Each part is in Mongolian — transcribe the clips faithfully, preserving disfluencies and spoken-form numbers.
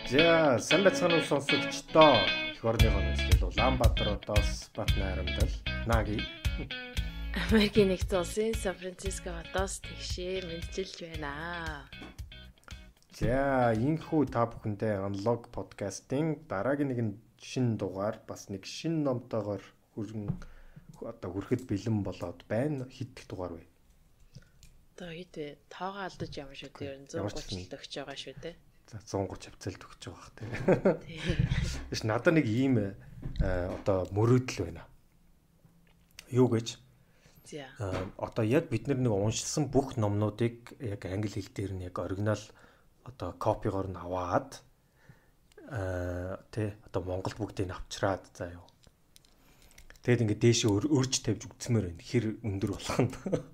За сайн байцгаана уу сонсогчдоо. Эх орныхоо нэслэл Улаанбаатар одоос Бат найрамдал Наги Америкийн нэгдсэн улсын Сан Франциско хотоос тэгшээ мэдчилж байна. За инхүү та бүхэндээ Unlock podcast-ийн дараагийн нэгэн шинэ дугаар бас нэг шинэ номтойгоор хүрэн одоо хүрэхэд бэлэн болоод байна. Хэд дэх дугаар вэ? Одоо хэд вэ? Тоогоо алдаж ямар шүү дээ. зуун гуйч төгсөж байгаа шүү дээ. За зуун гуйч хавцал төгсөж байгаа хэ. Тэш надад нэг ийм одоо мөрөөдөл байна. Юу гэж? За. Одоо яг бид нар нэг уншилсан бүх номнуудыг яг англи хэл дээр нь яг оригинал одоо копигоор нь аваад аа тий одоо Монголд бүгдийг нь авчраад заа юу. Тэгэд ингээд дээшээ өрж тавьж үтсмээр байна. Хэр өндөр болох нь.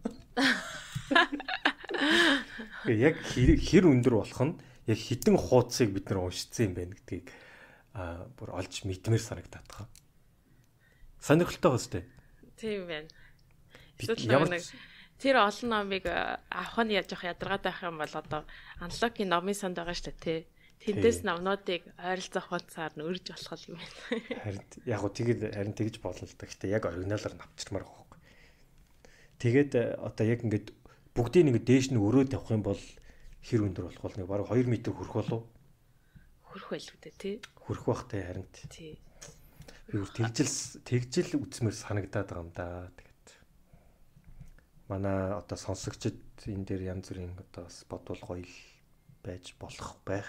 Яг хэр өндөр болох нь яг хитэн хуудсыг бид нар уншицсан юм байна гэдгийг аа бүр олж мэдмээр санагдаад байгаа. Сонирхолтой байна сте. Тийм байна. Ямар тэр олон номыг авах нь яаж явах ядаргаад байх юм бол одоо Unlock-ийн номын санд байгаа шүү дээ тий. Тэндээс номнуудыг ойролцоох хугацаар нь өрж болох юм байна. Харин яг гоо тэгээд харин тэгж болно л да. Гэтэ яг оригиналаар нь авчирмаар байгаа байхгүй. Тэгээд одоо яг ингээд бүгдийг нэг дээш нь өрөө тавих юм бол хэр өндөр болох бол нэг бараг хоёр метр хүрэх болов. Хүрэх байл үү тий. Хүрэх бах тий харин тий. Би тэгжил тэгжил үтсмэр санагдаад байгаа юм да. Тэгээд манай одоо сонсогчд энэ дээр янз бүрийн одоо бодвол гоё байж болох байх.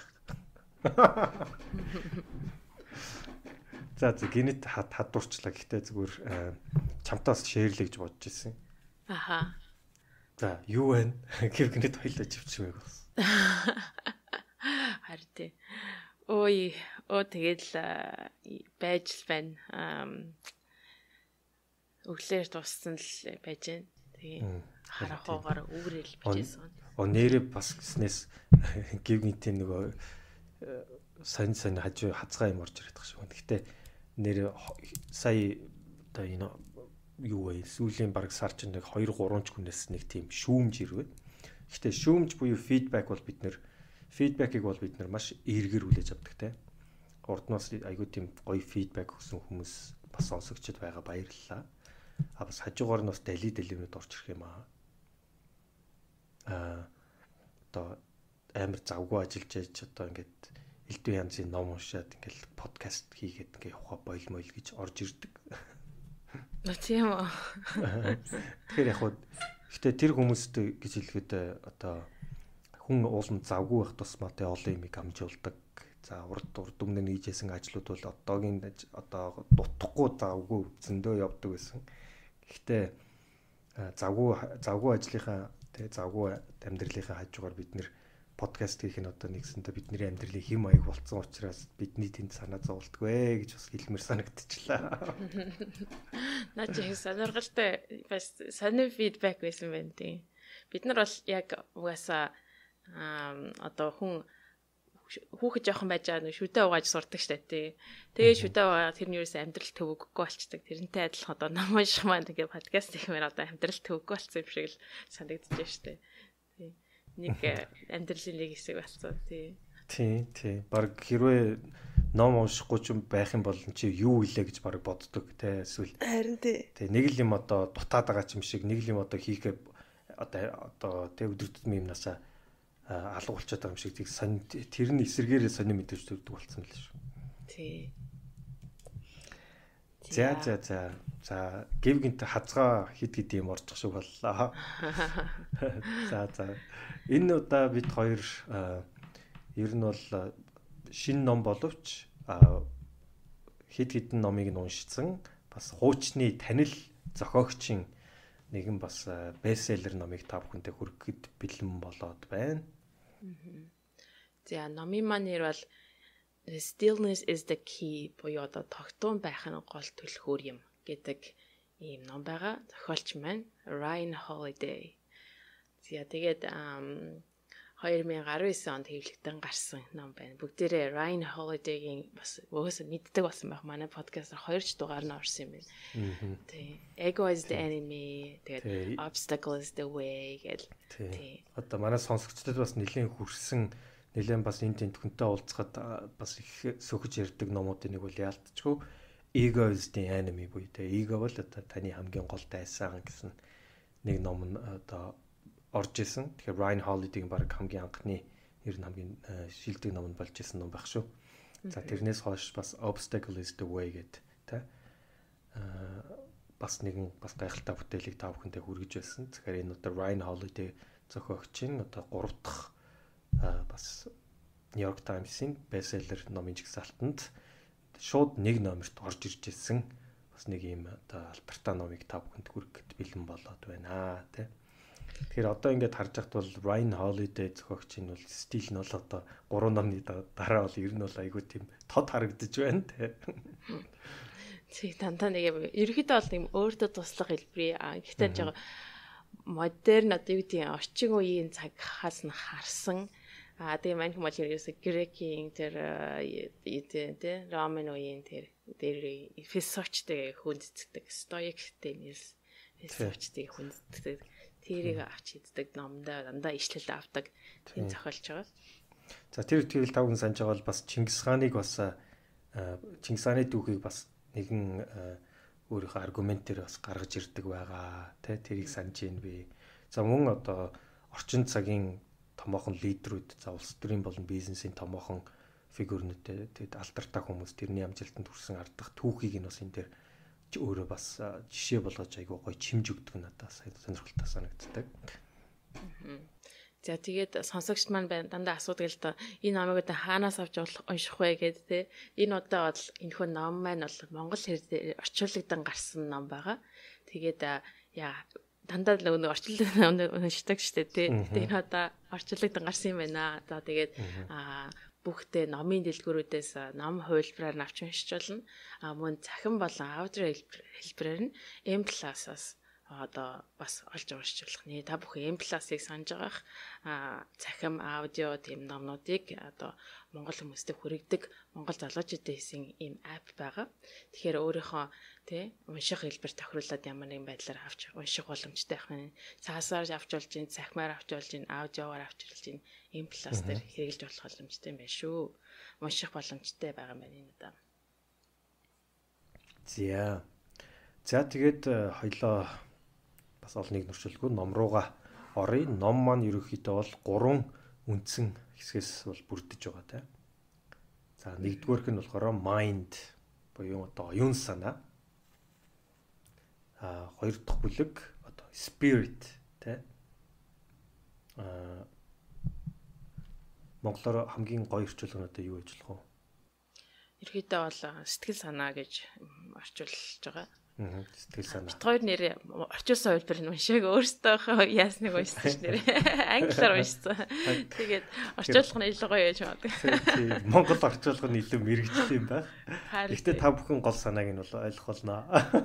За зөв гинэт хадуурчлаа гэхдээ зүгээр чамтаас шеэрлэж бодож ирсэн. Аха. За юу вэ? Гэв гинэт хоёлаа живчмэг бас. Харин ой оо тэгэл байж л байна. Өглөөр туссан л байж байна. Тэгээ харахаагаар үүрэл бичээсэн. Оо нэрээ бас гиснээс гив гинтийн нөгөө сонь сонь хажуу хацгаа юм орж ирээд байгаа шүү. Гэхдээ нэр сая одоо энэ юу вэ? Сүүлийн бараг сар чинь нэг хоёр гурван ч хүнээс нэг тийм шүүмж ирвэ. Гэхдээ шүүмж буюу фидбек бол бид нэр фидбекийг бол бид нар маш эргээр хүлээж авдаг те. Урднаас айгүй тийм гоё фидбек өгсөн хүмүүс бас сонсогчд байгаа баярлалаа. А бас хажуугаар нь бас дали далимнууд орж ирэх юм аа. Аа одоо амар завгүй ажиллаж яж одоо ингээд элдв янзын ном уншаад ингээд подкаст хийгээд ингээд явах бойл мойл гэж орж ирдэг. Тийм үү. Тэгэхээр яг хөө гэхдээ тэр хүмүүстэй гэж хэлэхэд одоо хүн уулын завгүй байх тусмаа тэ олон юмыг амжуулдаг. За урд урд өмнө нэгжсэн ажлууд бол одоогийн одоо дутхгүй завгүй зөндөө явдаг байсан. Гэхдээ завгүй завгүй ажлынхаа тэгээ завгүй амьдралынхаа хажуугаар бид нэр подкаст хийх нь одоо нэгсэндээ бидний амьдралын хэм маяг болцсон учраас бидний тэнд санаа зовлтгүй гэж бас хэлмээр санагдчихлаа. Наа чи сонирхолтой бас сонир фидбек байсан байна тийм. Бид нар бол яг угаасаа одоо хүн хүүхэд жоохон байж байгаа нэг шүдэ угааж сурдаг штэ тий. Тэгээ шүдэ угаа тэрний юусэн амьдрал төвөггүй болчдаг. Тэрнтэй адилхан одоо ном унших маань тэгээ подкаст хийхмээр одоо амьдрал төвөггүй болсон юм шиг л санагдаж штэ. Тий. Нэг амьдралын нэг хэсэг болсон тий. Тий, тий. Бараг хэрвээ ном уншихгүй ч байх юм бол чи юу илээ гэж бараг боддог тий. Эсвэл харин тий. Тий, нэг л юм одоо дутаад байгаа юм шиг, нэг л юм одоо хийхээ одоо одоо тий өдөр тутмын юмнасаа алга болчиход байгаа юм шиг тийг сонь тэр нь эсэргээрээ сони мэдээж төрдөг болсон л шүү. Тий. За за за за гів гинт хазгаа хид хид юм орчих шиг боллоо. За за энэ удаа бид хоёр ер нь бол шинэ ном боловч хид хидэн номыг нь уншсан бас хуучны танил зохиогчийн нэгэн бас бестселлер номыг та бүхэндээ хүргэхэд бэлэн болоод байна. За номын маань нэр бол The Stillness is the Key буюу одоо тогтун байх нь гол түлхүүр юм гэдэг ийм ном байгаа. Зохиолч маань Ryan Holiday. За тэгээд two thousand nineteen онд хэвлэгдэн гарсан ном байна. Бүгдээрээ Ryan Holiday-гийн бас өөөсөө мэддэг болсон байх. Манай подкастаар хоёр ч дугаар нь орсон юм байна. Тий. Ego is the enemy. Тэгээд Obstacle is the way гэл. Тий. Одоо манай сонсогчдод бас нэлийн хүрсэн нэлээд бас энэ тэнд хүнтэй уулзахад бас их сөхөж ярьдаг номуудын нэг бол яалтчгүй Ego is the enemy буюу тэ эго бол одоо таны хамгийн гол дайсан гэсэн нэг ном нь одоо орж исэн. Тэгэхээр Ryan Holiday-ийн баг хамгийн анхны ер нь хамгийн шилдэг ном нь болж исэн ном байх шүү. За тэрнээс хойш бас Obstacle is the way гэдэг тэ аа бас нэгэн бас гайхалтай бүтээлийг та бүхэндээ хүргэж байсан. Тэгэхээр энэ одоо Ryan Holiday зохиогчийн одоо гурав дахь бас New York Times-ийн bestseller номын жигсаалтанд шууд нэг номерт орж ирж ирсэн бас нэг юм одоо алдартай номыг та бүхэнд хүргэхэд бэлэн болоод байна тий. Тэгэхээр одоо ингээд харж байхад бол Ryan Holiday зохиогчийн бол стил нь бол одоо гурван номны дараа бол ер нь бол айгүй тийм тод харагдаж байна тий. Тэг тантаа нэг юм ерөөхдөө бол юм өөртөө туслах хэлбэрээ гэхдээ жоо модерн одоо юу гэдэг орчин үеийн цагаас нь харсан. А тэгээ манайх мал ерөөсө грекийн тэр тий ромын үеийн тэр дээр философчтэй хүндцдэг стоиктэй нэрс философчтэй хүндцдэг тэрийг авч иддэг номдоо дандаа ишлэл авдаг тийм зохиолч байгаа. За тэр тэгэл тавхан санаж байгаа бол бас Чингис хааныг бас Чингис хааны дүүхийг бас нэгэн өөрийнхөө аргументээр бас гаргаж ирдэг байгаа тий тэрийг санаж байна би. За мөн одоо орчин цагийн томоохон лидерүүд за улс төрийн болон бизнесийн томоохон фигурнүүд тэгэд алдартай хүмүүс тэрний амжилтанд хүрсэн ардах түүхийг нь бас энэ дээр өөрөө бас жишээ болгож айгуу гоё чимж өгдөг надад сонирхолтой санагддаг. За тэгээд сонсогчд маань дандаа асуудаг л да энэ номыг одоо хаанаас авч унших вэ гэдэг те энэ удаа бол энэхүү ном маань бол монгол хэлээр орчуулгдан гарсан ном байгаа. Тэгээд яа дандаа л нэг орчуулгад уншдаг штэ тий. Тэгээд энэ одоо орчуулгад гарсан юм байна. За тэгээд аа бүхтэй номын дэлгүүрүүдээс ном хувилбараар авч уншиж болно. А мөн цахим болон аудио хэлбэрээр нь эм плюс-аас одоо бас олж уншиж болох нэ. Та бүхэн эм плюс-ыг санаж байгаах а цахим аудио тийм номнуудыг одоо монгол хүмүүстээ хүргэдэг монгол залуучуудын хийсэн ийм апп байгаа. Тэгэхээр өөрийнхөө тий унших хэлбэр тохируулаад ямар нэгэн байдлаар авч унших боломжтой байх нь цаасаар авч болж ин цахимаар авч болж ин аудиогоор авч болж ин эм плюс дээр хэрэгжилж болох боломжтой юм байна шүү. Унших боломжтой байгаа юм байна энэ удаа. За. За тэгээд хоёлоо бас олныг нөрчилгүй ном руугаа оръё. Ном маань ерөнхийдөө бол гурван үндсэн хэсгээс бол бүрдэж байгаа те. За нэгдүгээрх нь болохоор mind буюу одоо оюун санаа. А хоёр дахь бүлэг одоо spirit те. А монголоор хамгийн гоё орчуулга нь одоо юу гэж болох вэ? Ерөнхийдөө бол сэтгэл санаа гэж орчуулж байгаа. Аа сэтгэл санаа. Бид хоёр нэр орчуулсан хувилбар нь уншааг өөртөө яасныг уншсан ш нэр. Англиар уншсан. Тэгээд орчуулах нь илүү гоё яаж магадгүй. Тийм. Монгол орчуулга нь илүү мэрэгжил юм байна. Гэхдээ та бүхэн гол санааг нь бол ойлгох болно.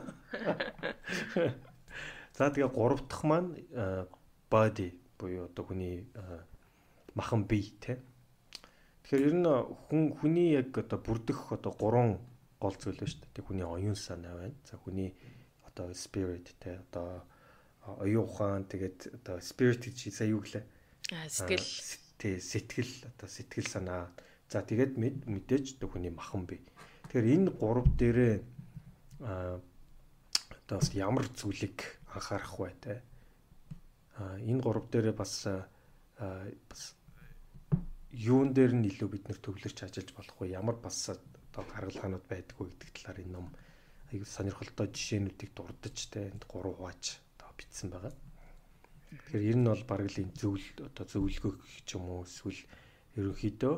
За тэгээ гурав дахь маань body буюу одоо хүний махан бие те. Тэгэхээр ер нь хүн хүний яг одоо бүрдэх одоо гурван гол зүйл ба шүү дээ. Хүний оюун санаа байна. За хүний одоо spirit те одоо оюун ухаан тэгээд одоо spirit гэж сая юу гэлээ? Аа сэтгэл. Тий сэтгэл одоо сэтгэл санаа. За тэгээд мэдээж одоо хүний махан бие. Тэгэхээр энэ гурав дээрээ аа одоо ямар зүйлийг анхаарах вэ те? Аа энэ гурав дээрээ бас бас юун дээр нь илүү бид нэр төвлөрч ажиллаж болох вэ? Ямар бас одоо гаргалгаанууд байдгүй гэдэг талаар энэ ном аюул сонирхолтой жишээнүүдийг дурдж те энд гурав хувааж одоо бичсэн байгаа. Тэгэхээр ер нь бол бараг л энэ зөвл одоо зөвлөгөө гэх юм уу эсвэл ерөнхийдөө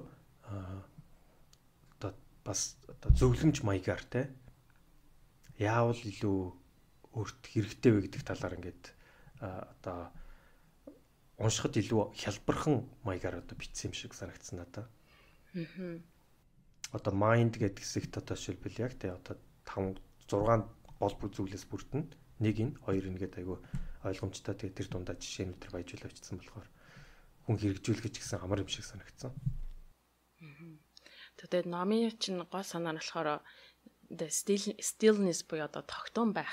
одоо бас одоо зөвлөмж маягаар те яавал илүү өөрт хэрэгтэй вэ гэдэг талаар ингээд одоо уншихад илүү хялбархан маягаар одоо бичсэн юм шиг санагдсан надад. Аа. Одоо mind гэдэг хэсэгт одоо шилбэл яг тэ одоо таван зургаан гол бүр зүйлээс бүрдэн нэг нь хоёр нь гэдэг айгүй ойлгомжтой тэгээ тэр дундаа жишээнүүд төр баяжуулж авчихсан болохоор хүн хэрэгжүүлэх гэсэн амар юм шиг санагдсан. Аа. Тэгээд номын чинь гол санаа нь болохоор the still stillness буюу одоо тогтун байх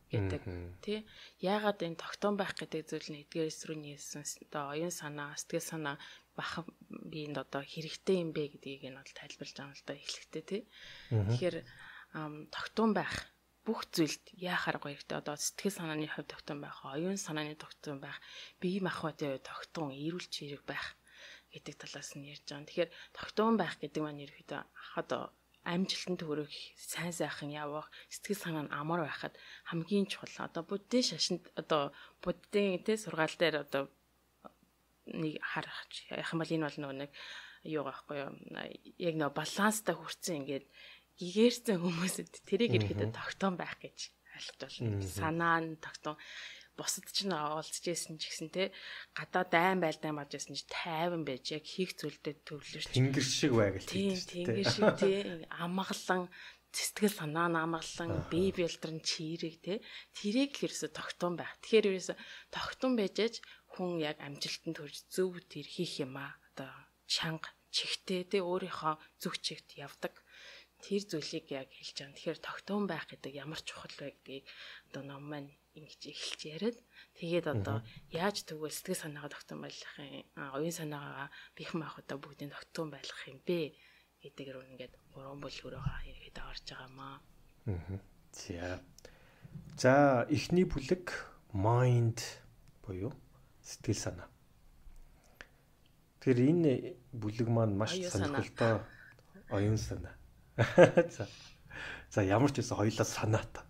гэдэг тий. Яагаад энэ тогтоом байх гэдэг зүйл нь эдгээрээс рүү нээсэн одоо оюун санаа, сэтгэл санаа бах биенд одоо хэрэгтэй юм бэ гэдгийг нь бол тайлбарлаж байгаа юм л да эхлэхдээ тий. Тэгэхээр тогтоом байх бүх зүйлд яахаар гоё хэрэгтэй. Одоо сэтгэл санааны хувьд тогтоом байх, оюун санааны тогтоом байх, бие махбодын хувьд тогтоом, эрүүл чирэг байх гэдэг талаас нь ярьж байгаа. Тэгэхээр тогтоом байх гэдэг маань ерөөдөө одоо амжилтанд хүрэх, сайн сайхан явах, сэтгэл санаа нь амар байхад хамгийн чухал. Одоо буддийн шашинд одоо буддийн тэ сургаал дээр одоо нэг харах яах юм бол энэ бол нэг юу байхгүй юу? Яг нэг баланстай хүрсэн ингээд гэгэрсэн хүмүүсэд тэрийг ирэхэд тогтоом байх гэж ойлгож байна. Санаа нь тогтоом. Бусад ч н оолцож байсан ч гэсэн те гадаа дайн байлдаан баж байсан ч тайван байж яг хийх зүйлдээ төвлөрч тэнгэр шиг байгаад тийм тэнгэр шиг тий амгалан сэтгэл санаа нь амгалан бие билдрэн чирэг те тэрийг хэрсэ тогтоом байх. Тэгэхээр ерөөсө тогтоом байжээж хүн яг амжилтанд хүрч зөв тэр хийх юм аа одоо чанга чихтэй те өөрийнхөө зүг чигт явдаг. Тэр зүйлийг яг хэлж байгаа. Тэгэхээр тогтоом байх гэдэг ямар чухал вэ гэдгийг одоо ном маань ингэж эхэлж яриад тэгээд одоо яаж тэгвэл сэтгэл санаагаа тогтоом байлгах юм, оюун санаагаа бих махуудаа бүгдийг тогтоом байлгах юм бэ гэдэг рүү ингээд гурван бүлгүүрээ ихэд орж байгаа маа. Аа. За. За эхний бүлэг mind буюу сэтгэл санаа. Тэгэхээр энэ бүлэг маань маш сонирхолтой оюун санаа. За. За ямар ч байсан хоёлаа санаатай.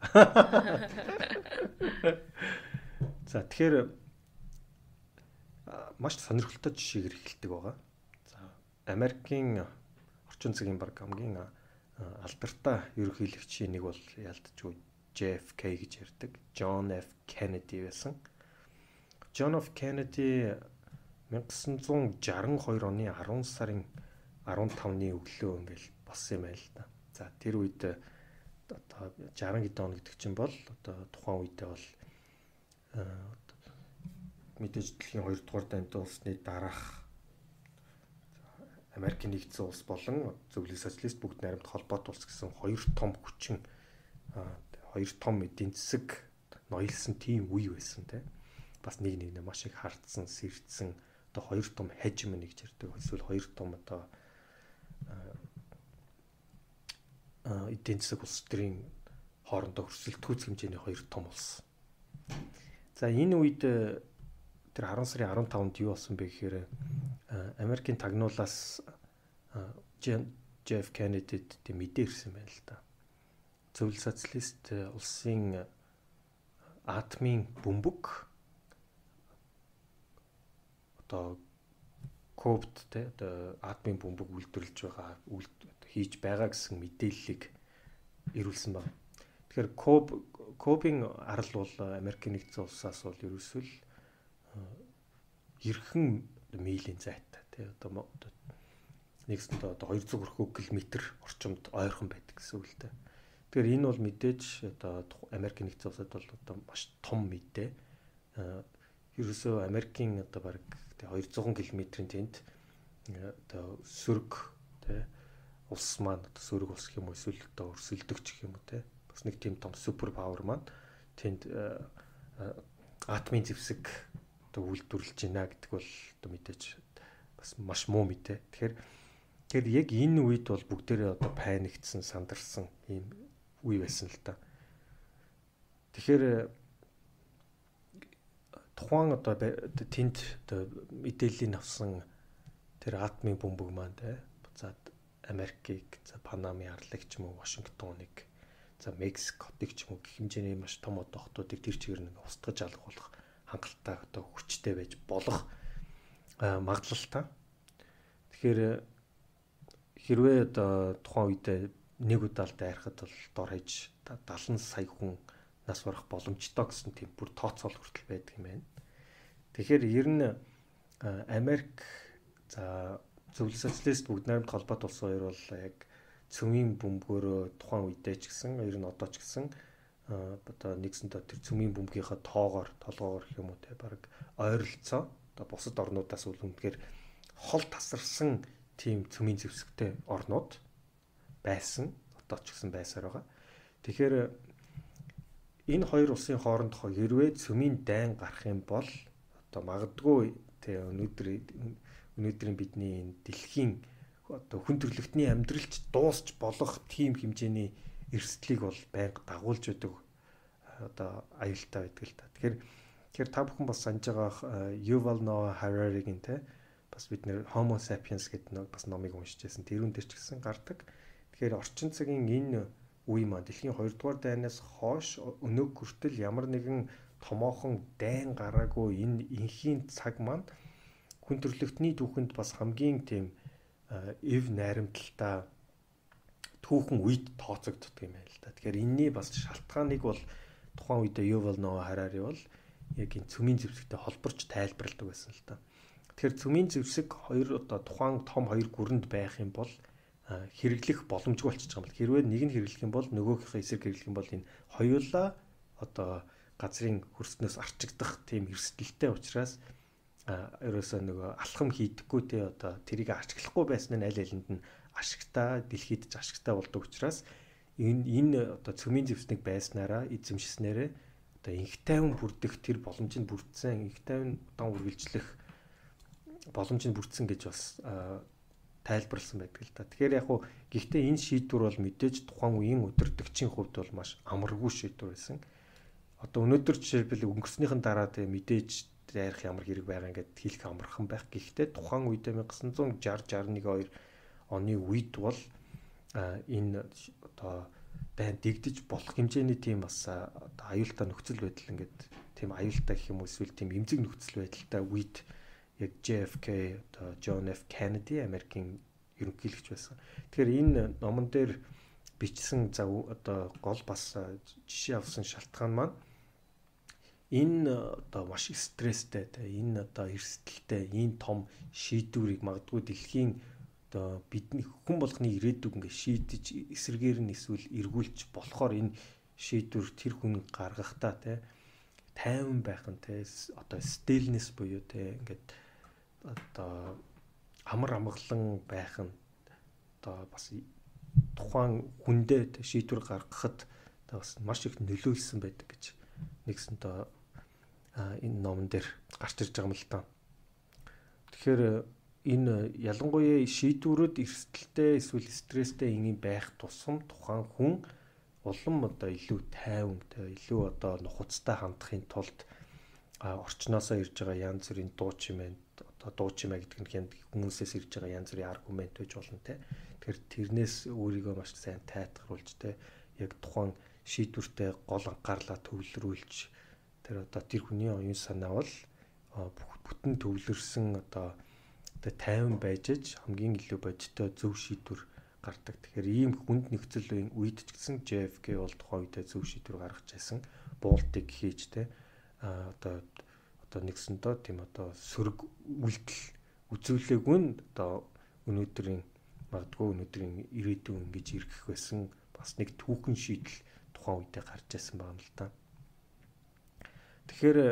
За тэгэхээр маш сонирхолтой жишээгээр эхэлдэг байгаа. За Америкийн орчин цагийн баг хамгийн алдартай ерөнхийлөгчийн нэг бол ялдчихгүй Джей Эф Кей гэж ярьдаг. John F. Kennedy байсан. John F. Kennedy 천구 шesix two оны арван сарын арван тавны өглөө ингээл болсон юм байл та. За тэр үед одоо шesix хэдэн он гэдэг чинь бол одоо тухайн үедээ бол мэдээж дэлхийн хоёр дугаар дайнд улсны дараах Америкийн нэгдсэн улс болон зөвлөлт социалист бүгд найрамд холбоот улс гэсэн хоёр том хүчин хоёр том эдийн засаг ноёлсон тийм үе байсан те. Бас нэг нэгнээ маш их хардсан, сэрдсэн одоо хоёр том хежмони гэж ярьдаг. Эсвэл хоёр том одоо эдийн засаг улс төрийн хоорондоо өрсөлдөхүйц хэмжээний хоёр том улс. За энэ үед тэр арван сарын арван тавнд юу болсон бэ гэхээр Америкийн тагнуулаас Джей Эф Кеннедид тийм мэдээ ирсэн байна л да. Зөвлөлт социалист улсын атомын бөмбөг одоо кобд те одоо атомын бөмбөг үйлдвэрлэж байгаа хийж байгаа гэсэн мэдээллийг ирүүлсэн байна. Тэгэхээр коб кобын арал бол Америкийн нэгдсэн улсаас бол ерөөсөө л ерхэн милийн зайтай тий одоо нэгсэнд одоо двухсад хүрэх километр орчимд ойрхон байдаг гэсэн үг л дээ. Тэгэхээр энэ бол мэдээж одоо Америкийн нэгдсэн улсад бол одоо маш том мэдээ. Ерөөсөө Америкийн одоо баг двухсад километрийн тэнд одоо сөрөг тий улс маань одоо сөрөг улс гэх юм уу эсвэл одоо өрсөлдөгч гэх юм уу тий бас нэг тийм том супер павер маань тэнд атомын зэвсэг одоо үйлдвэрлэж байна гэдэг бол одоо мэдээж бас маш муу мэдээ. Тэгэхээр тэгэхээр яг энэ үед бол бүгдээрээ одоо паниктсан, сандарсан ийм үе байсан л та. Тэгэхээр тухайн одоо тэнд одоо мэдээллийг авсан тэр атомын бөмбөг маань тий за Америкийг, за Панамын арлыг ч юм уу, Вашингтоныг, за Мексикотыг ч юм уу гэх хэмжээний маш том одоо хотуудыг тэр чигээр нэг устгаж алгуулах хангалттай одоо хүчтэй байж болох магадлалтай. Тэгэхээр хэрвээ одоо тухайн үедээ нэг удаал дайрахад бол дор хаяж дагалан сая хүн нас барах боломжтой гэсэн тийм бүр тооцоол хүртэл байдаг юм байна. Тэгэхээр ер нь Америк за зөвлөлт социалист бүгд найрамд холбоот улс хоёр бол яг цөмийн бөмбөгөөрөө тухайн үедээ ч гэсэн ер нь одоо ч гэсэн одоо нэгсэндээ тэр цөмийн бөмбөгийнхаа тоогоор толгоогоор гэх юм уу те баг ойролцоо одоо бусад орнуудаас үл үнэхээр хол тасарсан тийм цөмийн зэвсэгтэй орнууд байсан одоо ч гэсэн байсаар байгаа. Тэгэхээр энэ хоёр улсын хооронд хэрвээ цөмийн дайн гарах юм бол одоо магадгүй тэ өнөөдөр өнөөдрийн бидний энэ дэлхийн одоо хүн төрөлхтний амьдралч дуусч болох тийм хэмжээний эрсдлийг бол байнга дагуулж байдаг одоо аюултай байдаг л та. Тэгэхээр тэгэхээр та бүхэн бас санаж байгаа Yuval Noah Harari-гийн те бас бид нэр Homo sapiens гэдэг нэг бас номыг уншиж байсан. Тэрүүн дээр ч гэсэн гардаг. Тэгэхээр орчин цагийн энэ үе маань дэлхийн хоёрдугаар дайнаас хойш өнөө хүртэл ямар нэгэн томоохон дайн гараагүй энэ инхийн цаг маань хүн төрөлхтний түүхэнд бас хамгийн тийм эв найрамдалтай түүхэн үед тооцогддог юм байна л да. Тэгэхээр энэний бас шалтгааныг бол тухайн үед Yuval Noah Harari бол яг энэ цөмийн зэвсэгтэй холборч тайлбарладаг байсан л да. Тэгэхээр цөмийн зэвсэг хоёр одоо тухайн том хоёр гүрэнд байх юм бол хэрэглэх боломжгүй болчихж байгаа юм бол хэрвээ нэг нь хэрэглэх юм бол нөгөөхийнхээ эсрэг хэрэглэх юм бол энэ хоёулаа одоо газрын хөрснөөс арчигдах тийм эрсдэлтэй учраас ерөөсөө нөгөө алхам хийдэггүй те одоо тэрийг ашиглахгүй байсан нь аль алинд нь ашигтай дэлхийд ч ашигтай болдог учраас энэ энэ одоо цөмийн зэвснэг байснараа эзэмшснээрээ одоо инх тайван бүрдэх тэр боломжинд бүрдсэн инх тайван удаан үргэлжлэх боломжинд бүрдсэн гэж бас тайлбарласан байдаг л да. Тэгэхээр яг хуу гэхдээ энэ шийдвэр бол мэдээж тухайн үеийн удирдагчийн хувьд бол маш амаргүй шийдвэр байсан. Одоо өнөөдөр жишээлбэл өнгөрснийхэн дараа тэ мэдээж ярих ямар хэрэг байгаа ингээд хэлэх амархан байх. Гэхдээ тухайн үед найман шестьсот шестьдесят шестьдесят нэг оны үед бол энэ одоо дайн дэгдэж болох хэмжээний тийм бас одоо аюултай нөхцөл байдал ингээд тийм аюултай гэх юм уу эсвэл тийм эмзэг нөхцөл байдалтай үед яг J F K одоо John F Kennedy Америкийн ерөнхийлөгч байсан. Тэгэхээр энэ номон дээр бичсэн за одоо гол бас жишээ авсан шалтгаан маань энэ одоо маш стресстэй энэ одоо эрсдэлтэй энэ том шийдвэрийг магадгүй дэлхийн одоо бидний хүн болгоны ирээдүйг ингээ шийдэж эсрэгээр нь эсвэл эргүүлж болохоор энэ шийдвэр тэр хүн гаргахтаа те тайван байх нь те одоо stillness буюу те ингээд одоо амар амгалан байх нь одоо бас тухайн хүндээ шийдвэр гаргахад бас маш их нөлөөлсөн байдаг гэж нэгсэнтэй энэ номон дээр гарч ирж байгаа юм л та. Тэгэхээр энэ ялангуяа шийдвэрүүд эрсдэлтэй эсвэл стресстэй ингийн байх тусам тухайн хүн улам одоо илүү тайван илүү одоо нухацтай хандахын тулд орчноосоо ирж байгаа янз бүрийн дуу чимээ одоо дуу чимээ гэдэг нь хүмүүсээс ирж байгаа янз бүрийн аргумент байж болно те. Тэгэхээр тэрнээс өөрийгөө маш сайн тайтгаруулж те яг тухайн шийдвэртэй гол анхаарлаа төвлөрүүлж тэр одоо тэр хүний оюун санаа бол бүтэн төвлөрсөн одоо одоо тайван байж аж хамгийн илүү бодиттой зөв шийдвэр гардаг. Тэгэхээр ийм хүнд нөхцөл үед ч гэсэн J F K бол тухайн үедээ зөв шийдвэр гаргаж байсан. Буултыг хийж те а одоо одоо нэгсэндөө тийм одоо сөрөг үйлдэл үзүүлээгүй нь одоо өнөөдрийн магадгүй өнөөдрийн ирээдүйн ингэж ирэх байсан бас нэг түүхэн шийдэл тухайн үедээ гарч ирсэн байгаа юм л да. Тэгэхээр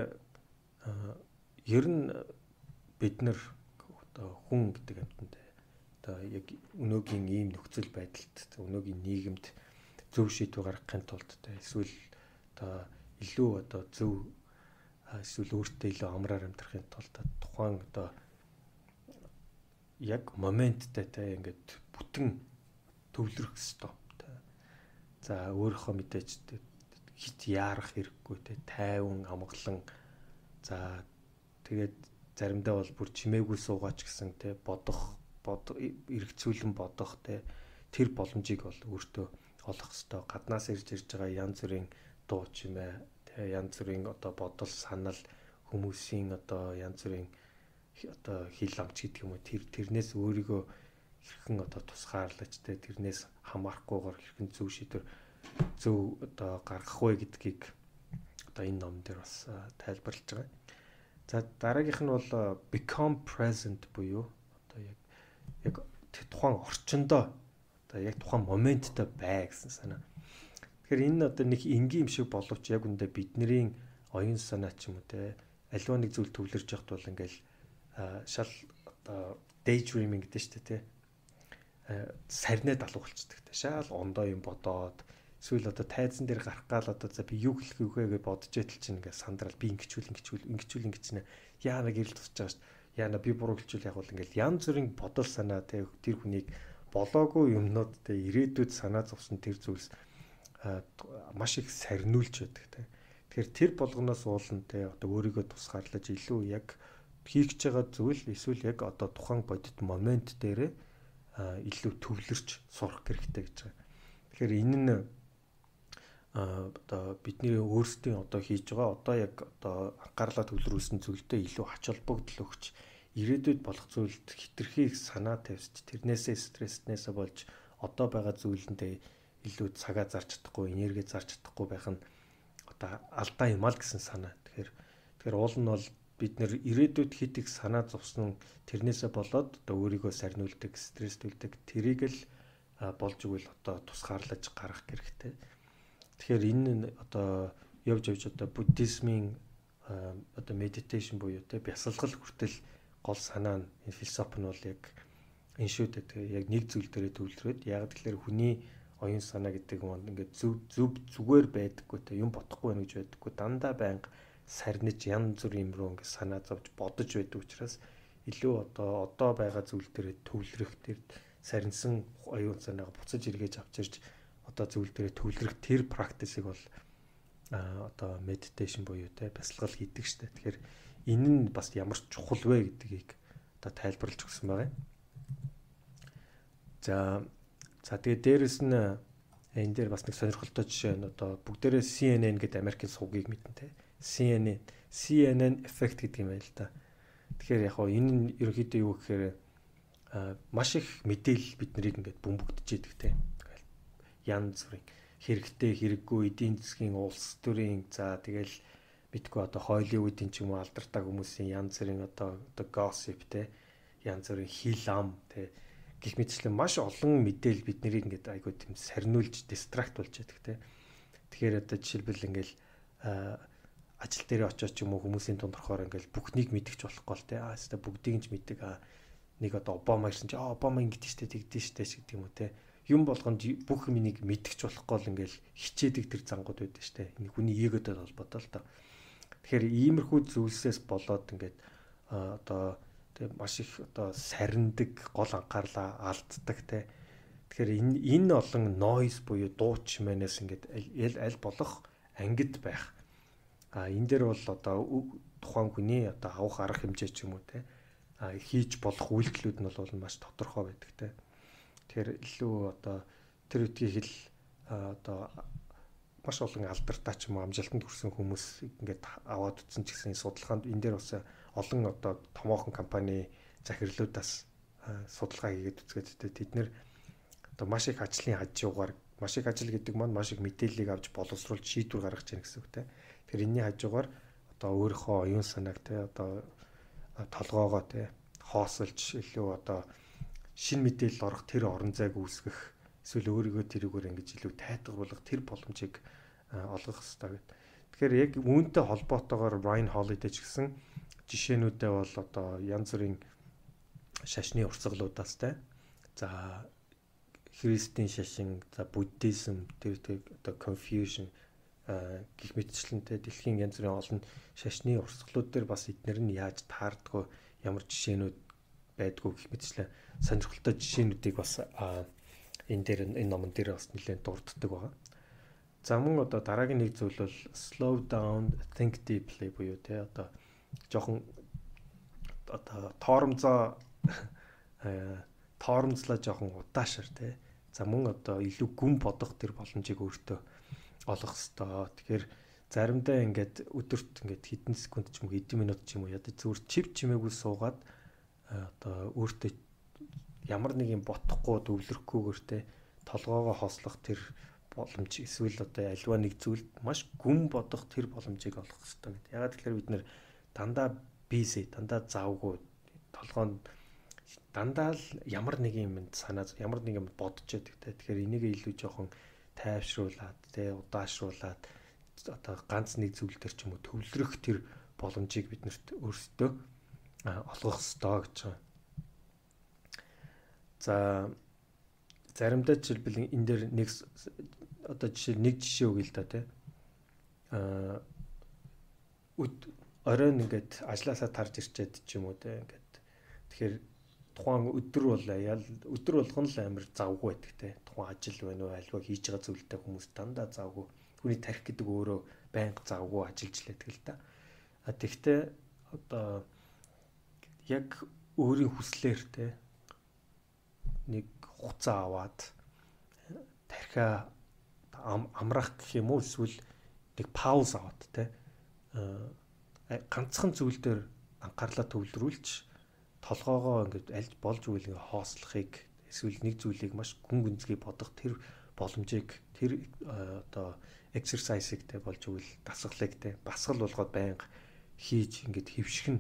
ер нь бид нар одоо хүн гэдэг амьтанд одоо яг өнөөгийн ийм нөхцөл байдалд өнөөгийн нийгэмд зөв шийдвэр гаргахын тулд эсвэл одоо илүү одоо зөв эсвэл өөртөө илүү амраар амьдрахын тулд тухайн одоо яг моменттай та ингээд бүтэн төвлөрөх ёстой. За өөрийнхөө мэдээж хит яарах хэрэггүй те тайван амгалан за тэгээд заримдаа бол бүр чимээгүй суугаач гэсэн те бодох бод эргцүүлэн бодох те тэр боломжийг бол өөртөө олох ёстой. Гаднаас ирж ирж байгаа янз бүрийн дуу чимээ те янз бүрийн одоо бодол санал хүмүүсийн одоо янз бүрийн одоо хил амч гэдэг юм уу тэр тэрнээс өөрийгөө хэрхэн одоо тусгаарлаж те тэрнээс хамаарахгүйгээр хэрхэн зөв шийдвэр зөв одоо гаргах вэ гэдгийг одоо энэ ном дээр бас тайлбарлаж байгаа. За дараагийнх нь бол become present буюу одоо яг яг тухайн орчиндоо одоо яг тухайн моменттой бай гэсэн санаа. Тэгэхээр энэ одоо нэг энгийн юм шиг боловч яг үндэ бидний оюун санаа ч юм уу те аливаа нэг зүйл төвлөрж яхад бол ингээл шал одоо daydreaming гэдэг шүү дээ те сарнаа далуу болцдог те шал ондоо юм бодоод эсвэл одоо тайзан дээр гарах гал одоо за би юу хэлэх үгээ гэж бодож байтал чинь ингээд сандрал би ингэчүүл ингэчүүл ингэчүүл ингэчнэ яана гэрэл тусч байгаа шүү дээ. Яана би буруу хэлчихвэл яг бол ингээд янз бүрийн бодол санаа тэ тэр хүнийг болоогүй юмнууд тэ ирээдүйд санаа зовсон тэр зүйлс маш их сарниулж байдаг тэ. Тэгэхээр тэр болгоноос уулна тэ одоо өөрийгөө тусгаарлаж илүү яг хийх гэж байгаа зүйл эсвэл яг одоо тухайн бодит момент дээр илүү төвлөрч сурах хэрэгтэй гэж байгаа. Тэгэхээр энэ нь одоо бидний өөрсдийн одоо хийж байгаа одоо яг одоо анхаарлаа төвлөрүүлсэн зүйлдээ илүү ач холбогдол өгч ирээдүйд болох зүйлд хитрхи их санаа тавьж тэрнээсээ стресснээсээ болж одоо байгаа зүйлэндээ илүү цагаа зарч чадахгүй, энерги зарч чадахгүй байх нь одоо алдаа юм аа гэсэн санаа. Тэгэхээр тэгэхээр уул нь бол бид нэр ирээдүйд хит их санаа зовсон тэрнээсээ болоод одоо өөрийгөө сарниулдаг, стресстүүлдэг тэрийг л болж игэл одоо тусгаарлаж гаргах хэрэгтэй. Тэгэхээр энэ одоо явж явж одоо буддизмын одоо медитейшн буюу те бясалгал хүртэл гол санаа нь энэ философи нь бол яг энэ шүү дээ. Тэгээ яг нэг зүйл дээрээ төвлөрөөд яг тэгэхээр хүний оюун санаа гэдэг юм ингээд зүв зүв зүгээр байдаггүй те юм бодохгүй байна гэж байдаггүй дандаа байнга сарниж янз бүрийн юм руу ингээд санаа зовж бодож байдаг учраас илүү одоо одоо байгаа зүйл дээрээ төвлөрөх тэр сарнсан оюун санаага буцаж эргэж авч ирж одоо зүйл дээрээ төвлөрөх тэр практисыг бол одоо медитейшн буюу те бясалгал хийдэг штэ. Тэгэхээр энэ нь бас ямар ч чухал вэ гэдгийг одоо тайлбарлаж өгсөн байгаа. За за тэгээ дээрэс нь энэ дээр бас нэг сонирхолтой жишээ нь одоо бүгдээрээ си эн эн гэдэг Америкийн сувгийг мэднэ те. си эн эн си эн эн effect гэдэг юм байл та. Тэгэхээр яг хоо энэ нь ерөнхийдөө юу гэхээр маш их мэдээлэл бид нарыг ингээд бөмбөгдөж идэг те. Янз бүрийн хэрэгтэй хэрэггүй эдийн засгийн улс төрийн за тэгэл битгүй одоо Холливуудын ч юм уу алдартай хүмүүсийн янз бүрийн одоо одоо gossip те янз бүрийн хил ам те гэх мэтчлэн маш олон мэдээлэл бид нарыг ингээд айгуу тийм сарниулж дистракт болж яадаг те. Тэгэхээр одоо жишээлбэл ингээл ажил дээр очиж ч юм уу хүмүүсийн дунд орохоор ингээл бүхнийг мэдчих болохгүй л те. Аа хэвээ бүгдийг ч мэддэг. Аа нэг одоо Обама гэсэн чи аа Обама ингэдэж штэ тэгдэж штэ гэдэг юм уу те. Юм болгонд бүх юмыг мэдчих болохгүй л ингээл хичээдэг тэр зангууд байдаг штэ. Энэ хүний эготой холбоотой л доо. Тэгэхээр иймэрхүү зүйлсээс болоод ингээд одоо тэг маш их одоо сарндаг гол анхаарлаа алддаг те. Тэгэхээр энэ энэ олон noise буюу дууч мэнэс ингээд аль аль болох ангид байх. А энэ дээр бол одоо тухайн хүний одоо авах арга хэмжээ ч юм уу те хийж болох үйлдэлүүд нь бол маш тодорхой байдаг те. Тэгэхээр илүү одоо тэр үдгийг хэл одоо маш олон алдартай ч юм уу амжилтанд хүрсэн хүмүүс ингээд аваад утсан ч гэсэн судалгаанд энэ дээр бас олон одоо томоохон компани захирлуудаас судалгаа хийгээд үзгээд тэд нэр одоо маш их ажлын хажуугаар маш их ажил гэдэг маань маш их мэдээллийг авч боловсруулж шийдвэр гаргаж яах гэсэн үг те. Тэгэхээр энэний хажуугаар одоо өөрийнхөө оюун санааг те одоо толгоогоо те хоосолж илүү одоо шин мэдээлэл орох тэр орон зайг үүсгэх эсвэл өөрийгөө тэрүүгээр ингэж илүү тайтгаруулах тэр боломжийг олгох хэрэгтэй гэдэг. Тэгэхээр яг үүнтэй холбоотойгоор Ryan Holiday ч гэсэн жишээнүүдээ бол одоо янз бүрийн шашны урсгалуудаас те за христийн шашин за буддизм тэр тэр одоо Confucian гэх мэтчлэнтэй дэлхийн янз бүрийн олон шашны урсгалууд дээр бас эднэр нь яаж таардгүй ямар жишээнүүд байдгүй гэх мэтчлэн сонирхолтой жишээнүүдийг бас энэ дээр энэ номон дээр бас нэлээд дурддаг байгаа. За мөн одоо дараагийн нэг зүйл бол slow down think deeply буюу те одоо жоохон одоо тоормзоо тоормзлаа жоохон удаашаар те. За мөн одоо илүү гүн бодох тэр боломжийг өөртөө олох хэрэгтэй. Тэгэхээр заримдаа ингээд өдөрт ингээд хэдэн секунд ч юм уу хэдэн минут ч юм уу ядаж зүгээр чив чимээгүй суугаад одоо өөртөө ямар нэг юм ботохгүй төвлөрөхгүйгээр те толгоогоо хослох тэр боломж эсвэл одоо альва нэг зүйлд маш гүн бодох тэр боломжийг олох хэрэгтэй гэдэг. Ягаад гэхээр бид нэр дандаа бизээ дандаа завгүй толгоонд дандаа л ямар нэг юм санаа ямар нэг юм бодож байдаг те. Тэгэхээр энийг илүү жоохон тайвшруулад те удаашруулад одоо ганц нэг зүйл төр ч юм уу төвлөрөх тэр боломжийг биднэрт өөрсдөө олгох ёстой гэж байна. За заримдаа жишээлбэл энэ дээр нэг одоо жишээ нэг жишээ өгье л да тий. Аа оройн ингээд ажилласаа тарж ирчээд ч юм уу тий ингээд тэгэхээр тухайн өдөр бол ял өдөр болгон л амар завгүй байдаг тий. Тухайн ажил байна уу альва хийж байгаа зүйлтэй хүмүүс дандаа завгүй. Хүний тарих гэдэг өөрөө байнга завгүй ажиллаж лээдэг л да. А тэгвэл одоо яг өөрийн хүслээр тий нэг хуцаа аваад тархиа амраах гэх юм уу эсвэл нэг пауз аваад тий ганцхан зүйл дээр анхаарлаа төвлөрүүлж толгоогоо ингээд аль болж үйл ингээ хоослохыг эсвэл нэг зүйлийг маш гүн гүнзгий бодох тэр боломжийг тэр одоо exercise-ыг тэ болж үйл дасгалыг тэ басгал болгоод байнга хийж ингээд хөвших нь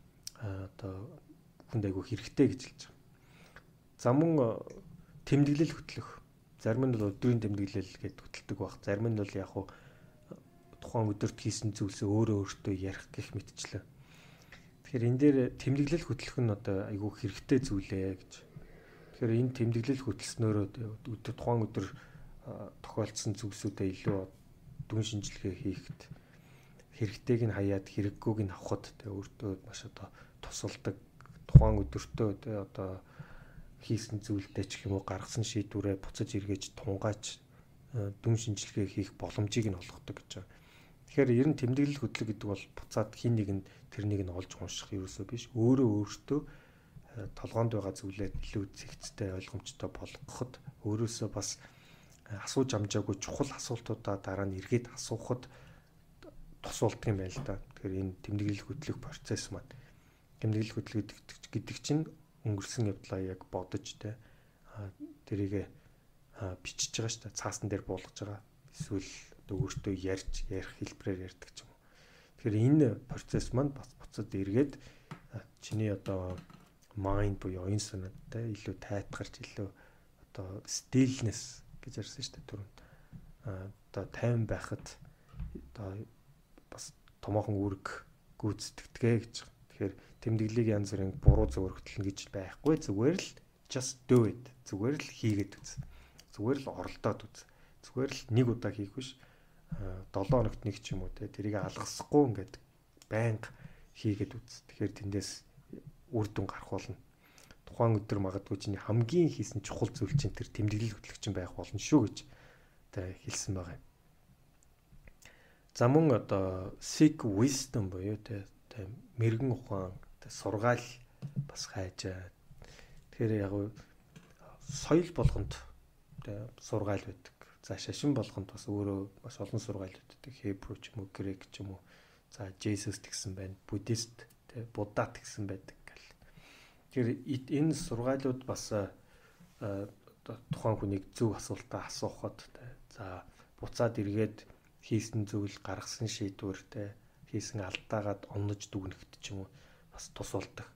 одоо хүнд айгүй хэрэгтэй гэж хэлж байгаа. За мөн тэмдэглэл хөтлөх. Зарим нь бол өдрийн тэмдэглэл гэдээ хөтэлдэг баг. Зарим нь бол яг хуу тухайн өдөрт хийсэн зүйлсээ өөрөө өөртөө ярих гэх мэтчлээ. Тэгэхээр энэ дээр тэмдэглэл хөтлөх нь одоо айгүй хэрэгтэй зүйлээ гэж. Тэгэхээр энэ тэмдэглэл хөтлснөөрөө өдөр тухайн өдөр тохиолдсон зүйлсүүдээ илүү дүн шинжилгээ хийхэд хэрэгтэйг нь хаяад хэрэггүйг нь авахд тэ өөртөө маш одоо тусалдаг. Тухайн өдөртөө тэ одоо хийсэн зүйлдээ ч юм уу гаргасан шийдвэрээ буцаж эргэж тунгааж дүн шинжилгээ хийх боломжийг нь олгодог гэж байна. Тэгэхээр ер нь тэмдэглэл хөтлөх гэдэг бол буцаад хин нэг нь тэрнийг нь олж унших ерөөсөө биш. Өөрөө өөртөө толгоонд байгаа зүйлээ илүү зэгцтэй ойлгомжтой болгоход өөрөөсөө бас асууж амжаагүй чухал асуултуудаа дараа нь эргээд асуухад тусуулдаг юм байна л да. Тэгэхээр энэ тэмдэглэл хөтлөх процесс маань тэмдэглэл хөтлөх гэдэг чинь өнгөрсөн явдлаа яг бодож тэ тэрийг бичиж байгаа шүү дээ. Цаасан дээр буулгаж байгаа. Эсвэл одоо өөртөө ярьж ярих хэлбэрээр ярьдаг ч юм уу. Тэгэхээр энэ процесс маань бас буцаад эргээд чиний одоо mind буюу оюун санаатай илүү тайтгарч илүү одоо stillness гэж ярьсан шүү дээ түрүүнд. Одоо тайван байхад одоо бас томоохон үүрэг гүйцэтгэдэг гэж. Тэгэхээр тэмдэглэлийг янз бүрийн буруу зөвөр хөтлөн гэж байхгүй. Зүгээр л just do it. Зүгээр л хийгээд үз. Зүгээр л оролдоод үз. Зүгээр л нэг удаа хийх биш. долоо хоногт нэг ч юм уу те тэрийг алгасахгүй ингээд байнга хийгээд үз. Тэгэхээр тэндээс үр дүн гарах болно. Тухайн өдөр магадгүй чиний хамгийн хийсэн чухал зүйл чинь тэр тэмдэглэл хөтлөгч байх болно шүү гэж тэ хэлсэн байгаа юм. За мөн одоо seek wisdom буюу тэ мэрэгэн ухаан тэ сургаал бас хайжаа. Тэгэхээр яг соёл болгонд тэ сургаал байдаг. За шашин болгонд бас өөрөө маш олон сургаал байдаг. Hebrew ч юм уу, Грек ч юм уу. За Jesus гэсэн байна, буддист тэ Будда гэсэн байдаг гэл. Тэгэхээр энэ сургаалууд бас тухайн хүнийг зөв асуултаа асуухад тэ за буцаад эргээд хийсэн зүйл гаргасан шийдвэр тэ хийсэн алдаагаад оннож дүгнэхт ч юм уу бас тус болдог.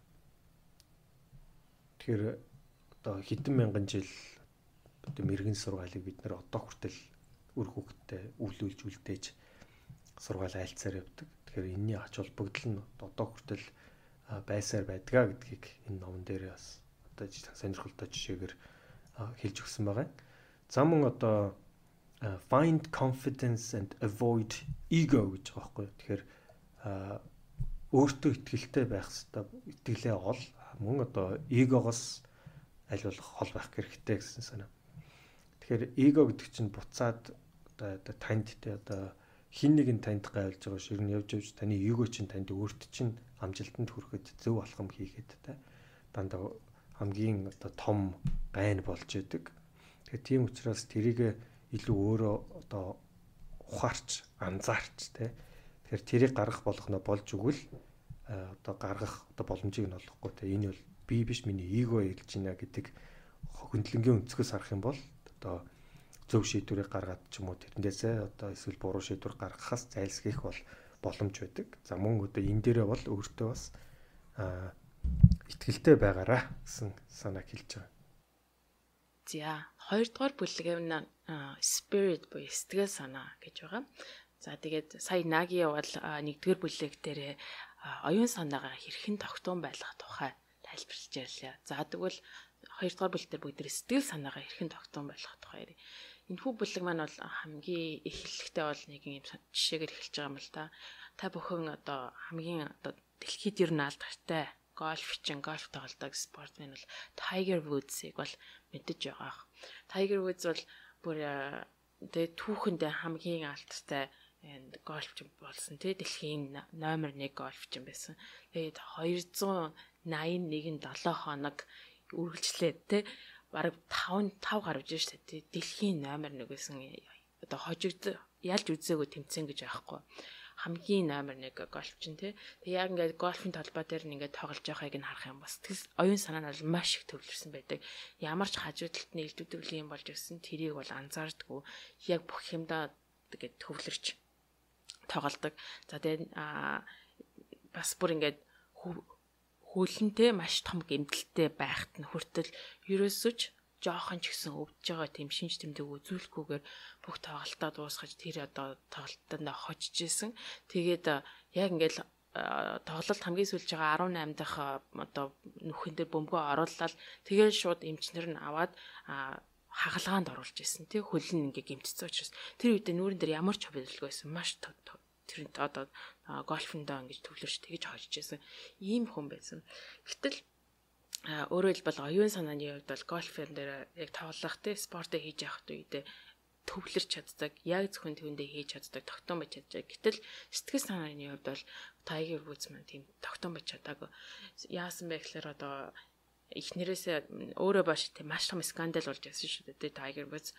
Тэгэхээр одоо хэдэн мянган жил одоо мэрэгэн сургаалыг бид нэр одоо хүртэл үр хөвгтөд өвлүүлж үлдээж сургаал айлцаар явдаг. Тэгэхээр энэний ач холбогдол нь одоо хүртэл байсаар байдгаа гэдгийг энэ номон дээр бас одоо сонирхолтой жишээгээр хэлж өгсөн байгаа. За мөн одоо find confidence and avoid ego гэж байгаа байхгүй. Тэгэхээр өөртөө итгэлтэй байх хэрэгтэй. Итгэлээ ол мөн одоо эгогоос аль болох хол байх хэрэгтэй гэсэн санаа. Тэгэхээр эго гэдэг чинь буцаад одоо танд тэ одоо хин нэг нь танд гайлж байгаа шиг нь явж явж таны эго чинь танд өөрт чинь амжилтанд хүрэхэд зөв алхам хийгээд тэ дандаа хамгийн одоо том гайн болж идэг. Тэгэхээр тийм учраас тэрийг илүү өөрөө одоо ухаарч анзаарч тэ тэгэхээр тэрийг гаргах болгоно болж өгвөл одоо гаргах одоо боломжийг нь олохгүй тэ энэ бол би биш миний эго ирж байна гэдэг хөндлөнгийн өнцгөөс харах юм бол одоо зөв шийдвэрийг гаргаад ч юм уу тэрнээсээ одоо эсвэл буруу шийдвэр гаргахаас зайлсхийх бол боломж байдаг. За мөн одоо энэ дээрээ бол өөртөө бас итгэлтэй байгаараа гэсэн санааг хэлж байгаа. За хоёрдугаар бүлэг нь spirit буюу сэтгэл санаа гэж байгаа. За тэгээд сая Наги бол нэгдүгээр бүлэг дээр оюун санаагаа хэрхэн тогтун байлгах тухай тайлбарлаж ярьлаа. За тэгвэл хоёрдугаар бүлэг дээр бүгд сэтгэл санаагаа эрхэн тогтоон байлгах тухай. Энэхүү бүлэг маань бол хамгийн эхлэлтэй бол нэг юм жишээгээр эхэлж байгаа юм л да. Та бүхэн одоо хамгийн одоо дэлхийд ер нь алдартай гольфчин, гольф тоглодог спортсмен бол Tiger Woods-ыг бол мэдэж байгаа. Tiger Woods бол бүр тэгээ түүхэндээ хамгийн алдартай гольфчин болсон тий дэлхийн номер нэг гольфчин байсан. Тэгээд хоёр зуун найман нэг долоо хоног үргэлжлээд тий бараг таван тав гарч ирж штэ тий дэлхийн номер нэг байсан. Одоо хожигд ялж үзээгүй тэмцэн гэж байхгүй. Хамгийн номер нэг гольфчин тий. Тэг яг ингээд гольфын талбай дээр ингээд тоглож байгааг нь харах юм бас тэгэл оюун санаа нь бол маш их төвлөрсөн байдаг. Ямар ч хажуудалтны илдвэрлэл юм болж ирсэн тэрийг бол анзаардаггүй. Яг бүх юмдаа тэгээд төвлөрч тоглодог. За тэгээд бас бүр ингээд хөлнтэй маш том гэмтэлтэй байхад нь хүртэл ерөөсөж жоохон ч гэсэн өвдөж байгаа тийм шинж тэмдэг үзүүлэхгүйгээр бүх тоглолтоо дуусгаж тэр одоо тоглолтонд хожиж исэн. Тэгээд яг ингээл тоглолт хамгийн сүүлж байгаа арван осем дахь одоо нүхэн дээр бөмбөгөө оруулаад тэгээд шууд эмчнэр нь аваад хагалгаанд оруулж исэн. Тэг хөл нь ингээ гэмтцсэн учраас тэр үед нүүрэн дээр ямар ч хөвөлгүй байсан. Маш тэр одоо гольфондоо ингэж төвлөрч тэгж хожиж исэн. Ийм хүн байсан. Гэтэл өөрөөр хэлбэл оюун санааны хувьд бол гольфын дээр яг тоглох те спортыг хийж явах үедээ төвлөрч чаддаг, яг зөвхөн түүндээ хийж чаддаг, тогтоон байж чаддаг. Гэтэл сэтгэл санааны хувьд бол Tiger Woods маань тийм тогтоон байж чадаагүй. Яасан бэ гэхээр одоо эхнэрээсээ өөрөө баш тийм маш том скандал болж байсан шүү дээ. Tiger Woods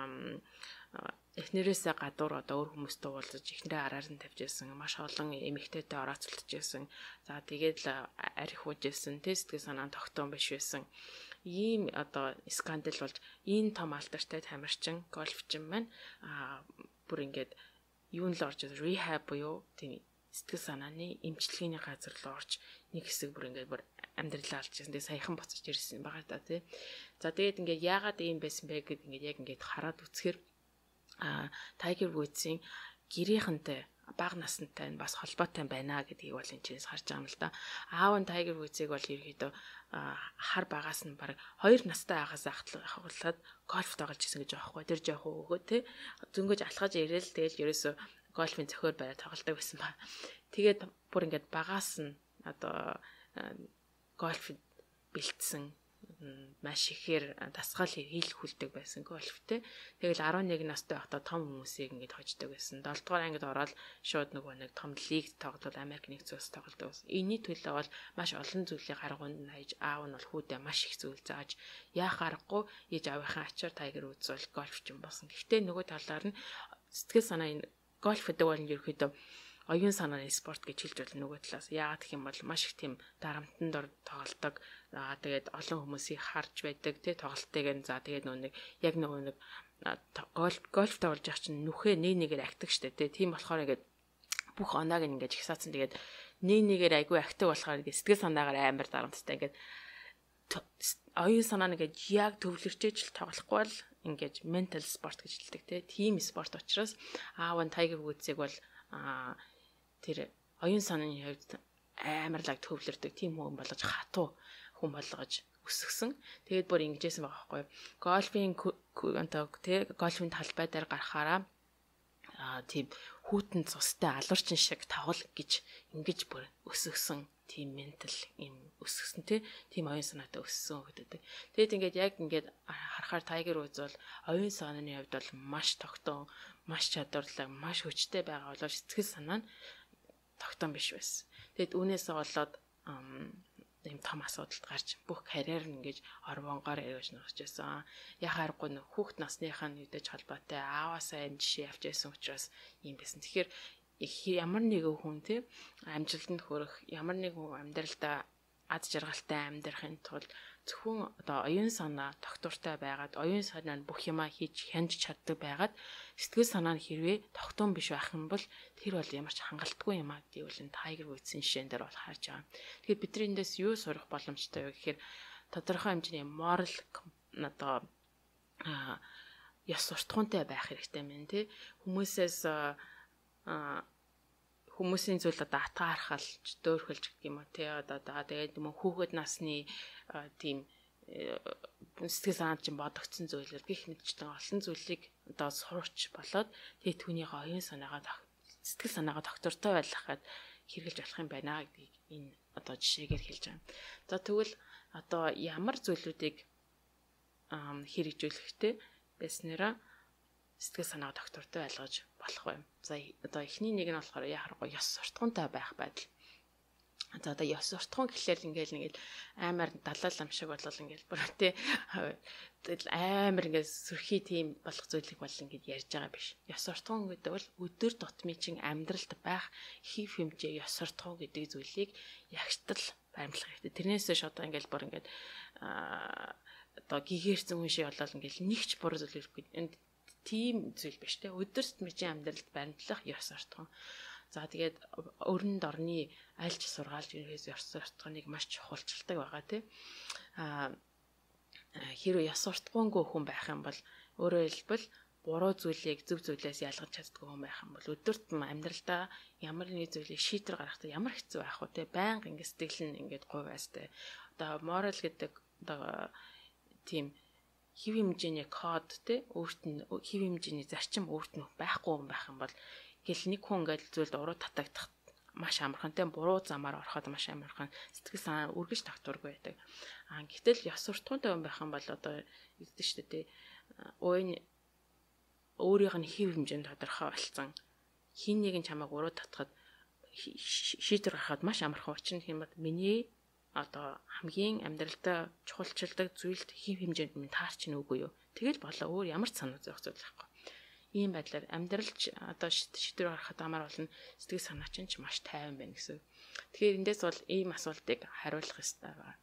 эхнэрээсээ гадуур одоо өөр хүмүүстэй уулзаж эхнэрээ араар нь тавьж байсан. Маш олон эмэгтэйтэй орооцолтож байсан. За тэгээд л арх уужсэн. Тэ сэтгэл санаа тогтоон биш байсан. Ийм одоо скандал болж энэ том алдартай тамирчин гольфчин маань аа бүр ингээд юу нь л орж rehab буюу тийм сэтгэл санааны эмчилгээний газар л орж нэг хэсэг бүр ингээд бүр амьдралаа алжсэн. Тэгээ саяхан буцаж ирсэн байгаа да тий. За тэгээд ингээд яагаад ийм байсан бэ гэд ингээд яг ингээд хараад үзэхээр а Tiger Woods-ийн гэрийнхэнтэй бага насантай бас холбоотой байна гэдгийг бол энэ чээс харж байгаа юм л да. Аав нь Tiger Woods-ыг бол ерөөдөө хар багаас нь баг хоёр настай байхаас ахуулаад гольф тоглож исэн гэж байгаа байхгүй. Тэр жоох өгөө те зөнгөж алхаж ирээл тэгэл ерөөсө гольфын зохиор бариад тоглолдог байсан ба. Тэгээд бүр ингээд багаас нь одоо гольф бэлдсэн маш ихээр дасгал хийх хүлдэг байсан гольфтэй. Тэгэл арван нэг настай байхдаа том хүмүүсийг ингэж хождог байсан. долоо дугаар ангид ороод шууд нөгөө нэг том лиг тоглоод Америк нэгдсэн улс тоглодог байсан. Энийний төлөө бол маш олон зүйлийг гаргуунд хайж аав нь бол хүүдээ маш их зүйл зааж яах аргагүй ээж аавынхаа ачаар Tiger Woods бол гольфчин болсон. Гэхдээ нөгөө талаар нь сэтгэл санаа энэ гольф гэдэг бол ерөөхдөө оюун санааны спорт гэж хэлж болно нөгөө талаас. Яагаад гэх юм бол маш их тийм дарамтанд ор тоглодог. Аа тэгээд олон хүмүүсийг харж байдаг тий тоглолтыг нь за тэгээд нөгөө нэг яг нөгөө нэг гольф гольф тоглож явах чинь нүхээ нэг нэгээр агтдаг штэ тий. Тийм болохоор ингээд бүх оноог ингээд ихсаацсан тэгээд нэг нэгээр айгүй агтдаг болохоор ингээд сэтгэл санаагаар амар дарамттай ингээд оюун санаа нэгээд яг төвлөрчээж л тоглохгүй бол ингээд ментал спорт гэж хэлдэг тий. Тийм спорт учраас аав нь Tiger Woods-ыг бол аа тэр оюун санааны хувьд амарлаг төвлөрдөг тийм хүн болгож хатуу хүн болгож өсгсөн. Тэгээд бүр ингэжсэн байгаа байхгүй. Гольфийн одоо тий гольфийн талбай дээр гарахаараа аа тийм хүүтэн цустай алуурчин шиг тоглол гэж ингэж бүр өсгсөн тийм ментал юм өсгсөн тий тийм оюун санаатай өссөн гэдэг. Тэгээд ингээд яг ингээд харахаар Tiger Woods бол оюун санааны хувьд бол маш тогтоон, маш чадварлаг, маш хүчтэй байгаа боловч сэтгэл санаа нь тогтоон биш байсан. Тэгэд үүнээсээ болоод ийм том асуудалд гарч бүх карьер нь ингэж орвонгоор эргэж нөхөжсэн. Яхааргүй нөх хүүхд насныхаа үедээ холбоотой ааваасаа энэ жишээ авч байсан учраас ийм байсан. Тэгэхээр ямар нэгэн хүн тий амжилтанд хүрэх, ямар нэгэн хүн амьдралдаа аз жаргалтай амьдрахын тулд зөвхөн одоо оюун санаа тогтвортой байгаад оюун санаа нь бүх юмаа хийж хянж чаддаг байгаад сэтгэл санаа нь хэрвээ тогтоон биш байх юм бол тэр бол ямар ч хангалтгүй юм аа гэдгийг бол Tiger Woods-ийн жишээн дээр бол харж байгаа. Тэгэхээр бидний эндээс юу сурах боломжтой вэ гэхээр тодорхой хэмжээний moral одоо яс суртахуунтай байх хэрэгтэй мэн тий хүмүүсээс хүмүүсийн зүйл одоо атаархалж дөөрхөлж гэх юм уу тий одоо тэгээд юм хүүхэд насны тийм сэтгэл санаанд чинь бодогдсон зүйлэр гих мэдчихдээ олон зүйлийг одоо сурч болоод тэгээ түүний оюун санаагаа сэтгэл санаагаа доктортой байлгах гээд хэрэгжилж болох юм байна гэдгийг энэ одоо жишээгээр хэлж байгаа. За тэгвэл одоо ямар зүйлүүдийг хэрэгжүүлэхтэй байснараа сэтгэл санаагаа доктортой байлгаж болох вэ? За одоо эхний нэг нь болохоор яхахгүй ёс суртахуунтай байх байдал. За одоо ёс суртахуун гэхлээр ингээл нэг амар далаалам шиг болол ингээл бүр тий амар ингээд сүрхий тийм болох зүйлийг бол ингээд ярьж байгаа биш. Ёс суртахуун гэдэг бол өдөр тутмын чин амьдралд байх хэв хэмжээ ёс суртахуун гэдэг зүйлийг ягштал баримтлах хэрэгтэй. Тэрнээс ш одоо ингээд бүр ингээд одоо гэгэрсэн хүн шиг болол ингээд нэгч буруу зүйл хийхгүй. Энд тийм зүйл биш те. Өдөр тутмын чин амьдралд баримтлах ёс суртахуун. За тэгээд өрөнд орны аль ч сургаалж ерөөс ёс суртахууныг маш чухалчилдаг байгаа тий. А хэрвээ ёс суртахуунгүй хүн байх юм бол өөрөөр хэлбэл буруу зүйлийг зөв зүйлээс ялгаж чаддгүй хүн байх юм бол өдөрт амьдралдаа ямар нэг зүйлийг шийдвэр гаргахдаа ямар хэцүү байх вэ тий. Байнга ингэ сэтгэл нь ингээд говьяастай. Одоо морал гэдэг одоо тийм хэв хэмжээний код тий өөрт нь хэв хэмжээний зарчим өөрт нь байхгүй хүн байх юм бол гэл нэг хүн ингээд зүйлд уруу татагдах маш амархан тийм буруу замаар ороход маш амархан сэтгэл санаа үргэлж тогтворгүй байдаг. Аа гэтэл ёс суртахуунтай хүн байх юм бол одоо ингэдэж штэ тий ууны өөрийнх нь хэв хэмжээнд тодорхой болсон хин нэгэн чамайг уруу татахад шийдвэр гаргахад маш амархан учир нь юм бол миний одоо хамгийн амьдралдаа чухалчилдаг зүйлд хэв хэмжээнд минь таарч ийн үгүй юу. Тэгэл болоо өөр ямар ч санаа зовх зүйл байхгүй. Ийм байдлаар амьдралч одоо шийдвэр гаргахад амар болно сэтгэл санаа чинь ч маш тайван байна гэсэн. Тэгэхээр эндээс бол ийм асуултыг хариулах ёстой байна.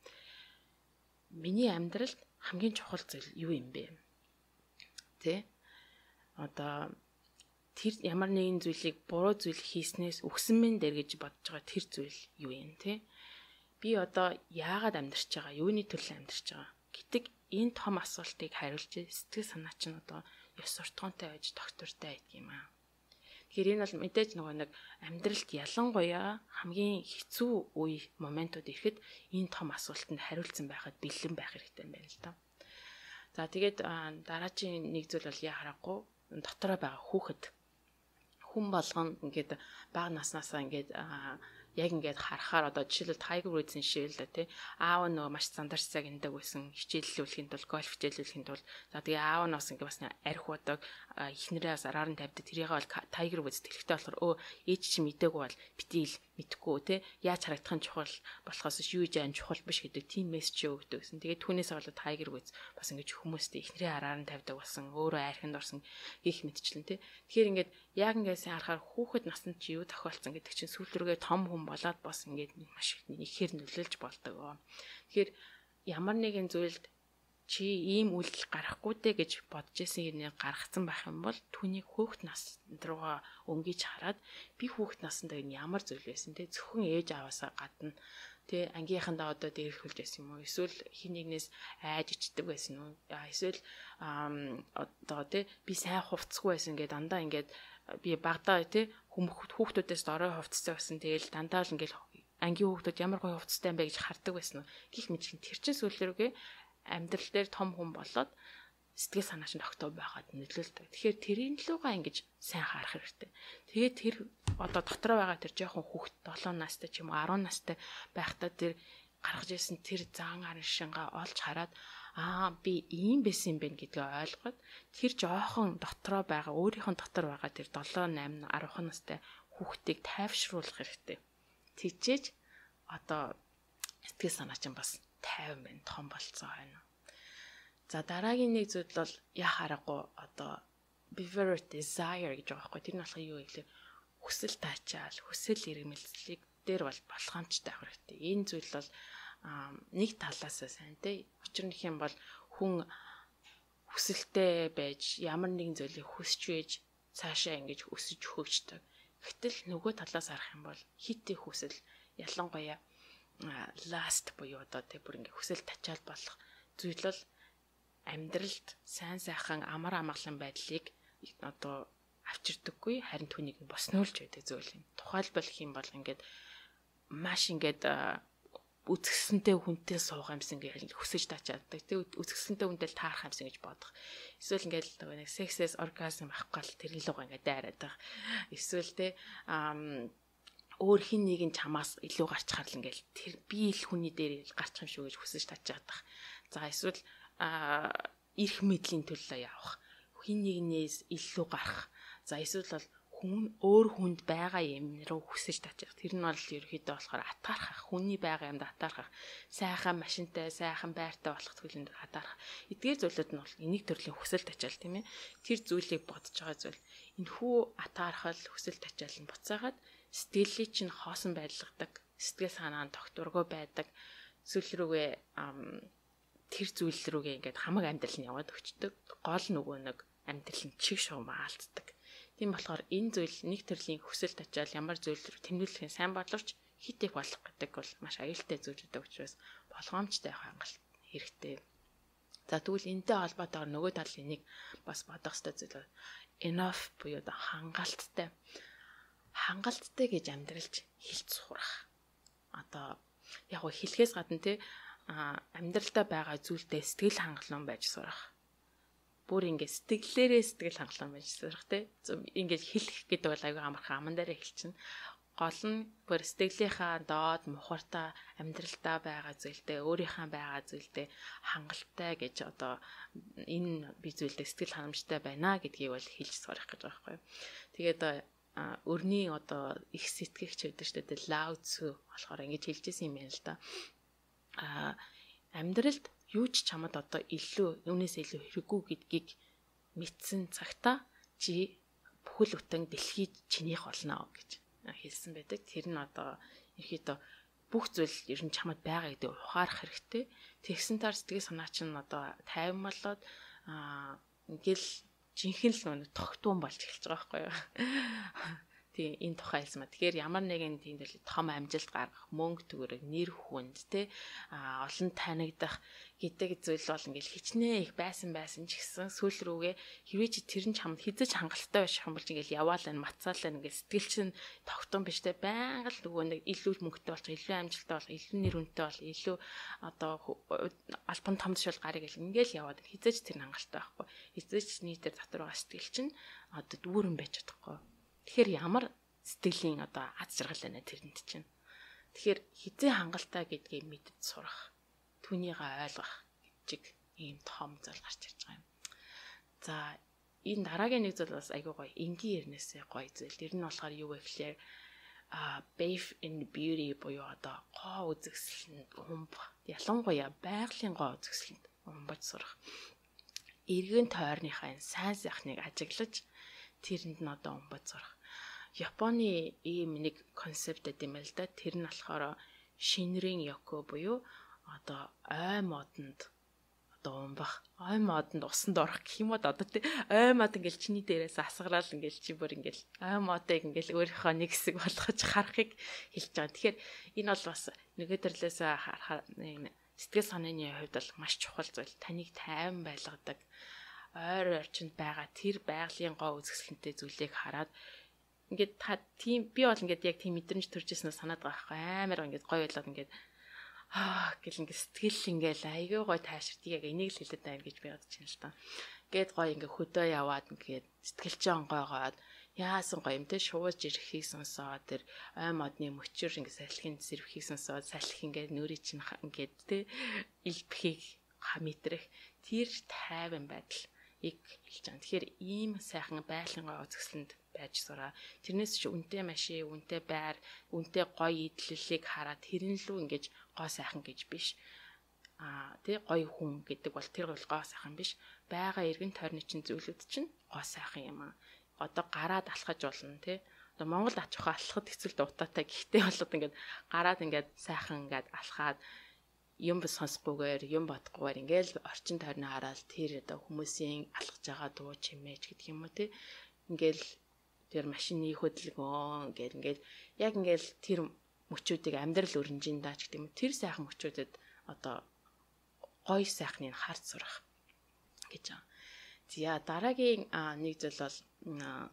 Миний амьдралд хамгийн чухал зүйл юу юм бэ? Тэ? Одоо тэр ямар нэгэн зүйлийг буруу зүйл хийснээс өгсөн мэн дээр гэж бодож байгаа тэр зүйл юу юм те? Би одоо яагаад амьдарч байгаа? Юуны төлөө амьдарч байгаа? Гэтэг энэ том асуултыг хариулж сэтгэл санаа чинь одоо ёс суртахуунтай байж доктортой байдаг юм аа. Тэгэхээр энэ бол мэдээж нөгөө нэг амьдралд ялангуяа хамгийн хэцүү үе моментууд ирэхэд энэ том асуултанд хариулсан байхад бэлэн байх хэрэгтэй юм байна л да. За тэгээд дараагийн нэг зүйл бол яа харахгүй дотроо байгаа хүүхэд хүн болгон ингээд бага наснаасаа ингээд яг ингээд харахаар одоо жишээлбэл Tiger Woods-ийн шиг л да тий аав нь нөгөө маш зандарч цаг эндэг байсан хичээллүүлэхийн тулд гольф хичээллүүлэхийн тулд за тэгээ аав нь бас ингээд бас арх удаг ихнэрээ бас араар нь тавьдаг тэрийг бол Tiger Woods тэлхтэй болохоор өө ээж чи мдээгүй бол битийл мэдхгүй тий яаж харагдах нь чухал болохоос юу жаан чухал биш гэдэг тийм мессеж өгдөг гэсэн. Тэгээд түүнээс болоод Tiger Woods бас ингээд хүмүүстээ ихнэрээ араар нь тавьдаг болсон өөрөө архинд орсон гих мэдчлэн тий тэгэхээр ингээд яг ингээд харахаар хүүхэд насанд чи юу тохиолдсон гэдэг чинь сүүл рүүгээ том хүн болоод бас ингээд маш ихээр нөлөөлж болдог. Тэгэхээр ямар нэгэн зүйлд чи ийм үйлдэл гарахгүй дээ гэж бодож исэн юм гаргацсан байх юм бол түүнийг хүүхэд нас руугаа өнгөж хараад би хүүхэд наснд энэ ямар зүйл байсан те зөвхөн ээж аваасаа гадна те ангийнхандаа одоо дээрхүүлж байсан юм уу эсвэл хин нэгнээс айж ичдэг байсан уу эсвэл одоо те би сайн хувцсгүй байсан гэдэг дандаа ингээд би багадаа тий хүүхдүүдээс орой хувцсан байсан. Тэгэл дандаа л ингээл ангийн хүүхдүүд ямар гоё хувцастай юм бэ гэж хардаг байсан. Гих мэдлэн тэр чин сүлрүүгээ амьдрал дээр том хүн болоод сэтгэл санаа чинь тогтоо байгаад нөлөөлдөг. Тэгэхээр тэрийн лугаа ингэж сайн харах хэрэгтэй. Тэгээд тэр одоо дотроо байгаа тэр жоохон хүүхд долоон настай ч юм уу арван настай байхдаа тэр гаргаж ирсэн тэр зан арын шингаа олж хараад аа би ийм байсан юм бэ гэдгээ ойлгоод тэр жоохон дотроо байгаа өөрийнхөө дотор байгаа тэр долоон восемь арван настай хүүхдийг тайвшруулах хэрэгтэй. Тэгжээж одоо сэтгэл санаа чинь бас тайван байна, том болцоо байна. За дараагийн нэг зүйл бол яа харахгүй одоо behavior desire гэж байгаа байхгүй. Тэр нь болохоо юу гэвэл хүсэл таачаал, хүсэл эрмэлзлийг дээр бол болгоомжтой авах хэрэгтэй. Энэ зүйл бол нэг талаасаа сайн те. Учир нь хэм бол хүн хүсэлтэй байж ямар нэгэн зүйлийг хүсч байж цаашаа ингэж өсөж хөгждөг. Гэтэл нөгөө талаас харах юм бол хит их хүсэл ялангуяа last буюу одоо те бүр ингэ хүсэл тачаал болох зүйл бол амьдралд сайн сайхан амар амгалан байдлыг одоо авчирдаггүй харин түүнийг боснуулж байдаг зүйл юм. Тухайлбал хэм бол ингээд маш ингээд үзэсгэлэнтэй хүнтэй суух юмсан гэж хүсэж тачаадаг. Тэг үзэсгэлэнтэй хүнтэй таарах юмсан гэж бодох. Эсвэл ингээл нэг сексэс оргазм авахгүй л тэр илүү ингээд дайраад байгаа. Эсвэл те өөр хин нэгэн чамаас илүү гарч харл ингээл тэр би л хүний дээр гарчих юм шүү гэж хүсэж тачаадаг. За эсвэл эрх мэдлийн төлөө явах. Хин нэгнээс илүү гарах. За эсвэл бол хүн өөр хүнд байгаа юм руу хүсэж тачих. Тэр нь бол ерөөхдөө болохоор атаархах, хүний байгаа юмд атаархах, сайхан машинтай, сайхан байртай болох зүйлэнд атаархах. Эдгээр зүйлүүд нь бол энийг төрлийн хүсэл тачаал тийм ээ. Тэр зүйлийг бодож байгаа зүйл энэхүү атаархал, хүсэл тачаал нь буцаагаад сэтгэлийн чинь хоосон байдлгадаг, сэтгэл санаа нь тогтворгүй байдаг. Зүйл рүүгээ тэр зүйл рүүгээ ингээд хамаг амьдрал нь яваад өчтдөг. Гол нөгөө нэг амьдрал нь чиг шуумаа алддаг. Тийм болохоор энэ зүйл нэг төрлийн хүсэл тачаал ямар зүйл рүү тэмдэглэхийн сайн бодлорч хит их болох гэдэг бол маш аюултай зүйлүүд учраас болгоомжтой хангалт хэрэгтэй. За тэгвэл энэтэй холбоотойгоор нөгөө талын нэг бас бодох ёстой зүйл enough буюу хангалттай. Хангалттай гэж амьдралж хэлж сурах. Одоо яг го хэлхээс гадна те амьдралдаа байгаа зүйлдээ сэтгэл хангалуун байж сурах. Бүр ингээд сэтгэлээрээ сэтгэл хангалуун байж сурах те. Ингээд хэлэх гэдэг бол аюу амархан аман дээр хэлчин. Гол нь бүр сэтгэлийнхаа доод мухартаа амьдралдаа байгаа зүйлдээ өөрийнхөө байгаа зүйлдээ хангалттай гэж одоо энэ би зүйлдээ сэтгэл ханамжтай байна гэдгийг бол хэлж сурах гэж байгаа байхгүй юу. Тэгээд өрний одоо их сэтгэгч байдаг шүү дээ. Lao Tzu болохоор ингэж хэлжсэн юм байна л да. А амьдралд юу ч чамд одоо илүү юунаас илүү хэрэггүй гэдгийг мэдсэн цагта чи бүхэл бүтэн дэлхийд чинийх болно гэж хэлсэн байдаг. Тэр нь одоо ерөөдөө бүх зүйл ер нь чамд байгаа гэдэг ухаарах хэрэгтэй. Тэгсэн таар сэтгэл санаа чинь одоо тайван болоод аа ингээл жинхэнэ л нэг тогтуун болж эхэлж байгаа байхгүй юу. Тийм энэ тухай хэлсэн маа. Тэгэхээр ямар нэгэн тийм том амжилт гаргах, мөнгө төгрөг, нэр хүнд те а олон танигдах гэдэг зүйл бол ингээл хичнээн их байсан байсан ч гэсэн сүүл рүүгээ хэрвээ чи тэр нь чамд хизэж хангалттай байх юм бол ингээл яваал энэ мацаалаа ингээл сэтгэл чинь тогтун биш те байнга л нөгөө нэг илүү мөнгөтэй болж, илүү амжилттай болох, илүү нэр хүндтэй бол, илүү одоо албан том тушаал гарыг гэл ингээл яваад хизэж тэр хангалттай байхгүй. Хизэж нийтээр дотор байгаа сэтгэл чинь одоо дүүрэн байж чадахгүй. Тэгэхээр ямар сэтгэлийн одоо аз жаргал байна тэрэнд чинь. Тэгэхээр хизээ хангалттай гэдгийг мэдж сурах, түүнийгээ ойлгох гэж ийм том зүйл гарч ирж байгаа юм. За энэ дараагийн нэг зүйл бас айгүй гоё энгийн ирнэсээ гоё зүйл. Тэр нь болохоор юу вэ гэхээр а Bath in Beauty буюу одоо гоо үзэсгэлэнд умб ялангуяа байгалийн гоо үзэсгэлэнд умбаж сурах. Эргэн тойрныхаа энэ сайн сайхныг ажиглаж тэрэнд нь одоо умбаж сурах. Японы ийм нэг концепт гэдэг юм л да. Тэр нь болохоор шинрийн yoku буюу одоо ой модонд одоо умбах, ой модонд усанд орох гэх юм уу одоо тий ой мод ингээл чиний дээрээс асгараал ингээл чи бүр ингээл ой модыг ингээл өөрийнхөө нэг хэсэг болгож харахыг хэлж байгаа. Тэгэхээр энэ бол бас нөгөө төрлөөс харахаар сэтгэл санааны хувьд бол маш чухал зүйл. Таныг тайван байлгадаг ойр орчинд байгаа тэр байгалийн гоо үзэсгэлэнтэй зүйлийг хараад ингээд та тийм би бол ингээд яг тийм мэдрэмж төржсэнээ санаад байгаа байхгүй амар ингээд гоё байлаад ингээд аа гэл ингээд сэтгэл ингээд айгүй гоё таашрт яг энийг л хэлээд байна гэж би бодож байна л та. Ингээд гоё ингээд хөдөө яваад ингээд сэтгэл чинь гойгоод яасан гоё юм те шууж ирэхийг сонсоод тэр ой модны мөчөр ингээд салхины зэрвхийг сонсоод салхи ингээд нүрий чинь ингээд те илбхийг хамитрэх тэр тайван байдал ийг хэлж байгаа. Тэгэхээр ийм сайхан байгалийн гоо үзэсгэлэнд байж сураа. Тэрнээс ч үнэтэй машин, үнэтэй байр, үнэтэй гоё идэллийг хараад тэрэн лүү ингэж гоо сайхан гэж биш. Аа тий гоё хүн гэдэг бол тэр бол гоо сайхан биш. Бага эргэн тойрны чинь зүйлүүд чинь гоо сайхан юм аа. Одоо гараад алхаж болно тий. Одоо Монгол ач ухаан алхахад хэцүү дутаатай. Гэхдээ болоод ингээд гараад ингээд сайхан ингээд алхаад юм сонсохгүйгээр юм бодохгүйгээр ингээл орчин тойрноо хараад тэр одоо хүмүүсийн алхаж байгаа дуу чимээж гэдэг юм уу тий ингээл тэр машины хөдөлгөөн гэл ингээл яг ингээл тэр мөчүүдийг амьдрал өрнжин даа ч гэдэг юм тэр сайхан мөчүүдэд одоо гоё сайхныг харж сурах гэж байна. За дараагийн нэг зүйл бол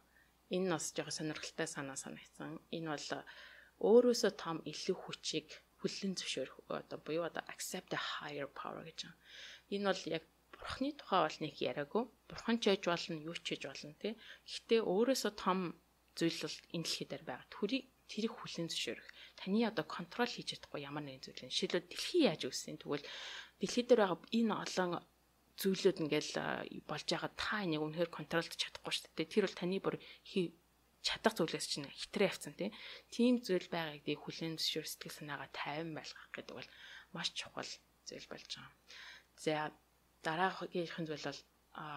энэ бас жоохон сонирхолтой санаа санагдсан. Энэ бол өөрөөсөө том илүү хүчийг хүлэн зөвшөөрөх одоо буюу одоо accept a higher power гэж байна. Энэ бол яг бурхны тухай бол нэг яриаггүй. Бурхан ч ээж болно, юу ч ээж болно тий. Гэхдээ өөрөөсөө том зүйл бол энэ дэлхий дээр байгаа. Төрийг тэрийг хүлэн зөвшөөрөх. Таны одоо контрол хийж чадахгүй ямар нэгэн зүйл нь. Жишээлбэл дэлхий яаж үүссэн тэгвэл дэлхий дээр байгаа энэ олон зүйлүүд ингээл болж байгаа та энийг үнэхээр контролдож чадахгүй шүү дээ. Тэр бол таны бүр чадах зүйлээс чинь хитрээ авцсан тийм зүйл байгааг ди хүлэн зөвшөөр сэтгэл санаагаа тайван байлгах гэдэг бол маш чухал зүйл болж байгаа. За дараагийнх нь зүйл бол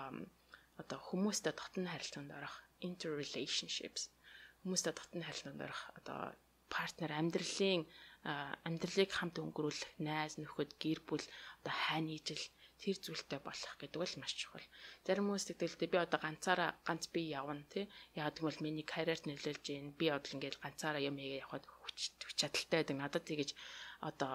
одоо хүмүүстэй дотны харилцаанд орох interrelationships. Хүмүүстэй дотны харилцаанд орох одоо партнер амьдралын амьдралыг хамт өнгөрүүлэх найз нөхөд гэр бүл одоо хайны ижил тэр зүйлтэй болох гэдэг бол маш чухал. Зарим хүмүүс тэгдэлтэй би одоо ганцаараа ганц би явна тий. Яг гэвэл миний карьерт нөлөөлж гин би одоо ингээд ганцаараа юм хийгээ явахад хүч чадaltaй байдаг. Надад тэгэж одоо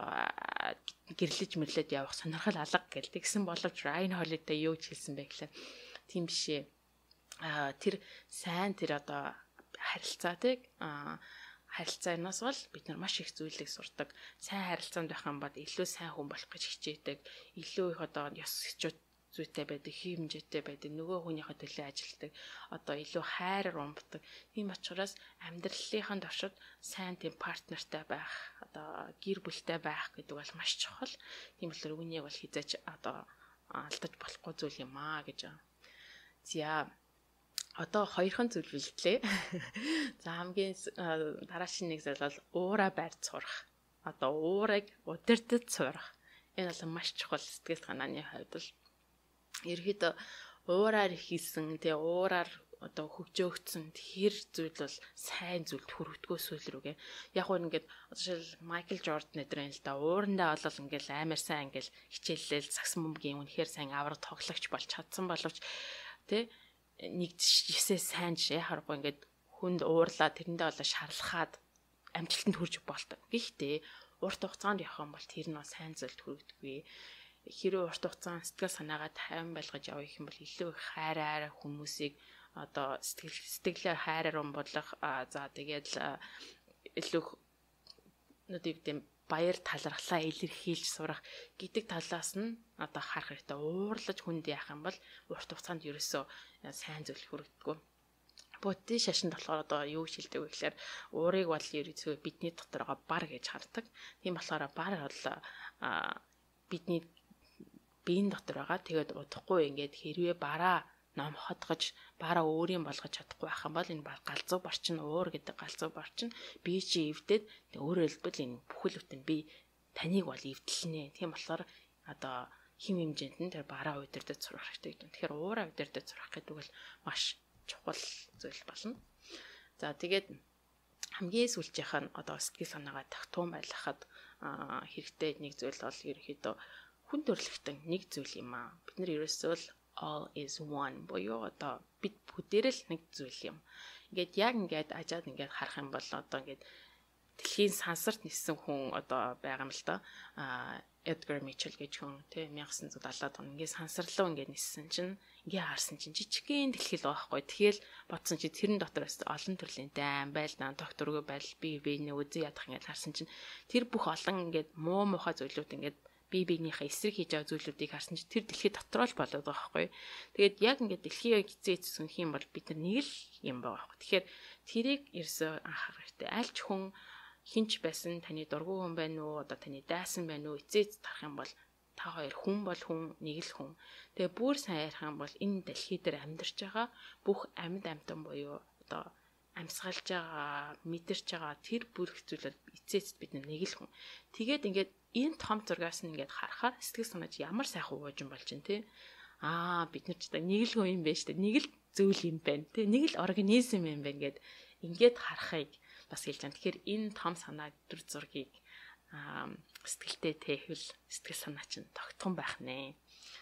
гэрлэж мэрлээд явах сонирхол алга гээл тэгсэн боловч Ryan Holiday юу ч хэлсэн бэ гэхлээр тийм биш ээ. А тэр сайн тэр одоо харилцаатыг а харилцаанаас бол бид нар маш их зүйлийг сурдаг. Сайн харилцаанд байх юм бол илүү сайн хүн болох гэж хичээдэг. Илүү их одоо ёс зүйтэй байдаг, хэв хэмжээтэй байдаг, нөгөө хүнийхээ төлөө ажилтдаг. Одоо илүү хайраар умбдаг. Тийм учраас амьдралынхаа туршид сайн тийм партнертай байх, одоо гэр бүлтэй байх гэдэг бол маш чухал. Тийм болохоор үнийг бол хизээч одоо алдаж болохгүй зүйл юм аа гэж. За одоо хоёрхан зүйл бэлтлээ. За хамгийн дараагийн нэг зүйл бол уураа барьж сурах. Одоо уурыг удирдах сурах. Энэ бол маш чухал сэтгэл санааны хувьд бол ерөөдөө уураар хийсэн тэгээ уураар одоо хөгжөөгдсөн тэр зүйл бол сайн зүйлд хүрэгдгөө сүүл рүүгээ. Яг уу ингээд жишээл Майкл Жордан эдрэн л да уурандаа болол ингээд амар сайн ингээд хичээллэл сагсан бөмбөгийн үнэхээр сайн авраг тоглогч болж чадсан боловч тэ нэг жишээ сайн жишээ харахгүй ингээд хүнд уурлаа тэрэндээ болоо шарлахаад амжилтанд хүрч болдог. Гэхдээ урт хугацаанд явах юм бол тэр нь сайн зүйлд хүрэгдэггүй. Хэрэв урт хугацаанд сэтгэл санаагаа тайван байлгаж явах юм бол илүү их хайраар хүмүүсийг одоо сэтгэл сэтгэлээ хайраар умбуулах за тэгээд илүү нүдэвдэм баяр талархлаа илэрхийлж сурах гэдэг талаас нь одоо харах хэрэгтэй. Уурлаж хүнд яах юм бол урт хугацаанд ерөөсөө сайн зүйл хүрэгдэггүй. Буддийн шашинд болохоор одоо юу шилдэг вэ гэхээр уурыг бол ерөөсөө бидний дотор байгаа бар гэж хардаг. Тийм болохоор бар бол бидний биеийн дотор байгаа. Тэгээд удахгүй ингээд хэрвээ бараа ном хотгож бараа өөрийн болгож чадахгүй байх юм бол энэ галзуу борчин уур гэдэг галзуу борчин би чи эвдээд өөрөөр хэлбэл энэ бүхэл бүтэн би таныг бол эвдэлнэ. Тийм болохоор одоо хим хэмжээнд нь тэр бараа удирдах сурах хэрэгтэй гэдэг. Тэгэхээр уураа удирдах сурах гэдэг бол маш чухал зүйл болно. За тэгээд хамгийн сүүлчийнх нь одоо сэтгэл санаагаа тагтуун байлгахад хэрэгтэй нэг зүйл бол ерөөхдөө хүн төрөлхтөн нэг зүйл юм аа. Бид нар ерөөсөө л all is one боёо одоо бид бүдээр л нэг зүйл юм. Ингээд яг ингээд ажаад ингээд харах юм бол одоо ингээд дэлхийн сансарт нисэн хүн одоо байгаа юм л да. А Edgar Mitchell гэж хүн тийм 천ix нүүх дагаад он ингээд сансарлуу ингээд нисэн чинь ингээд харсан чинь жижигхэн дэлхий л байхгүй. Тэгэл бодсон чи тэрэн дотор олон төрлийн дайм байл дан докторгүй байл би биенээ үзэн ядах ингээд харсан чинь тэр бүх олон ингээд муу муухай зүйлүүд ингээд би биенийхээ эсрэг хийж байгаа зүйлүүдийг харсан чи тэр дэлхий дотроо л болоод байгаа байхгүй. Тэгээд яг ингээд дэлхийг хизээц сүнх юм бол бид нар нэг л юм байгаа байхгүй. Тэгэхээр тэрийг ерөөсөө анхаарах хэрэгтэй. Альч хүн хинч байсан таны дургүй хүн байна уу одоо таны дайсан байна уу эцээц тарах юм бол та хоёр хүн бол хүн нэг л хүн. Тэгээ бүр сайн ярих юм бол энэ дэлхий дээр амьдарч байгаа бүх амьд амьтан буюу одоо амьсгалж байгаа мэдэрч байгаа тэр бүх зүйлүүд эцээцд бид нэг л хүн. Тэгээд ингээд энэ том зургаас нь ингээд харахаар сэтгэл санаач ямар сайхан уужин болж байна те. Аа бид нар ч нэг л хүн юм байна шүү дээ. Нэг л зүйл юм байна те. Нэг л организм юм байна гэд ингээд харахыг бас хэлж байна. Тэгэхээр энэ том санаа төр зургийг аа сэтгэлтэй тэхвэл сэтгэл санаа чинь тогтхон байх нэ.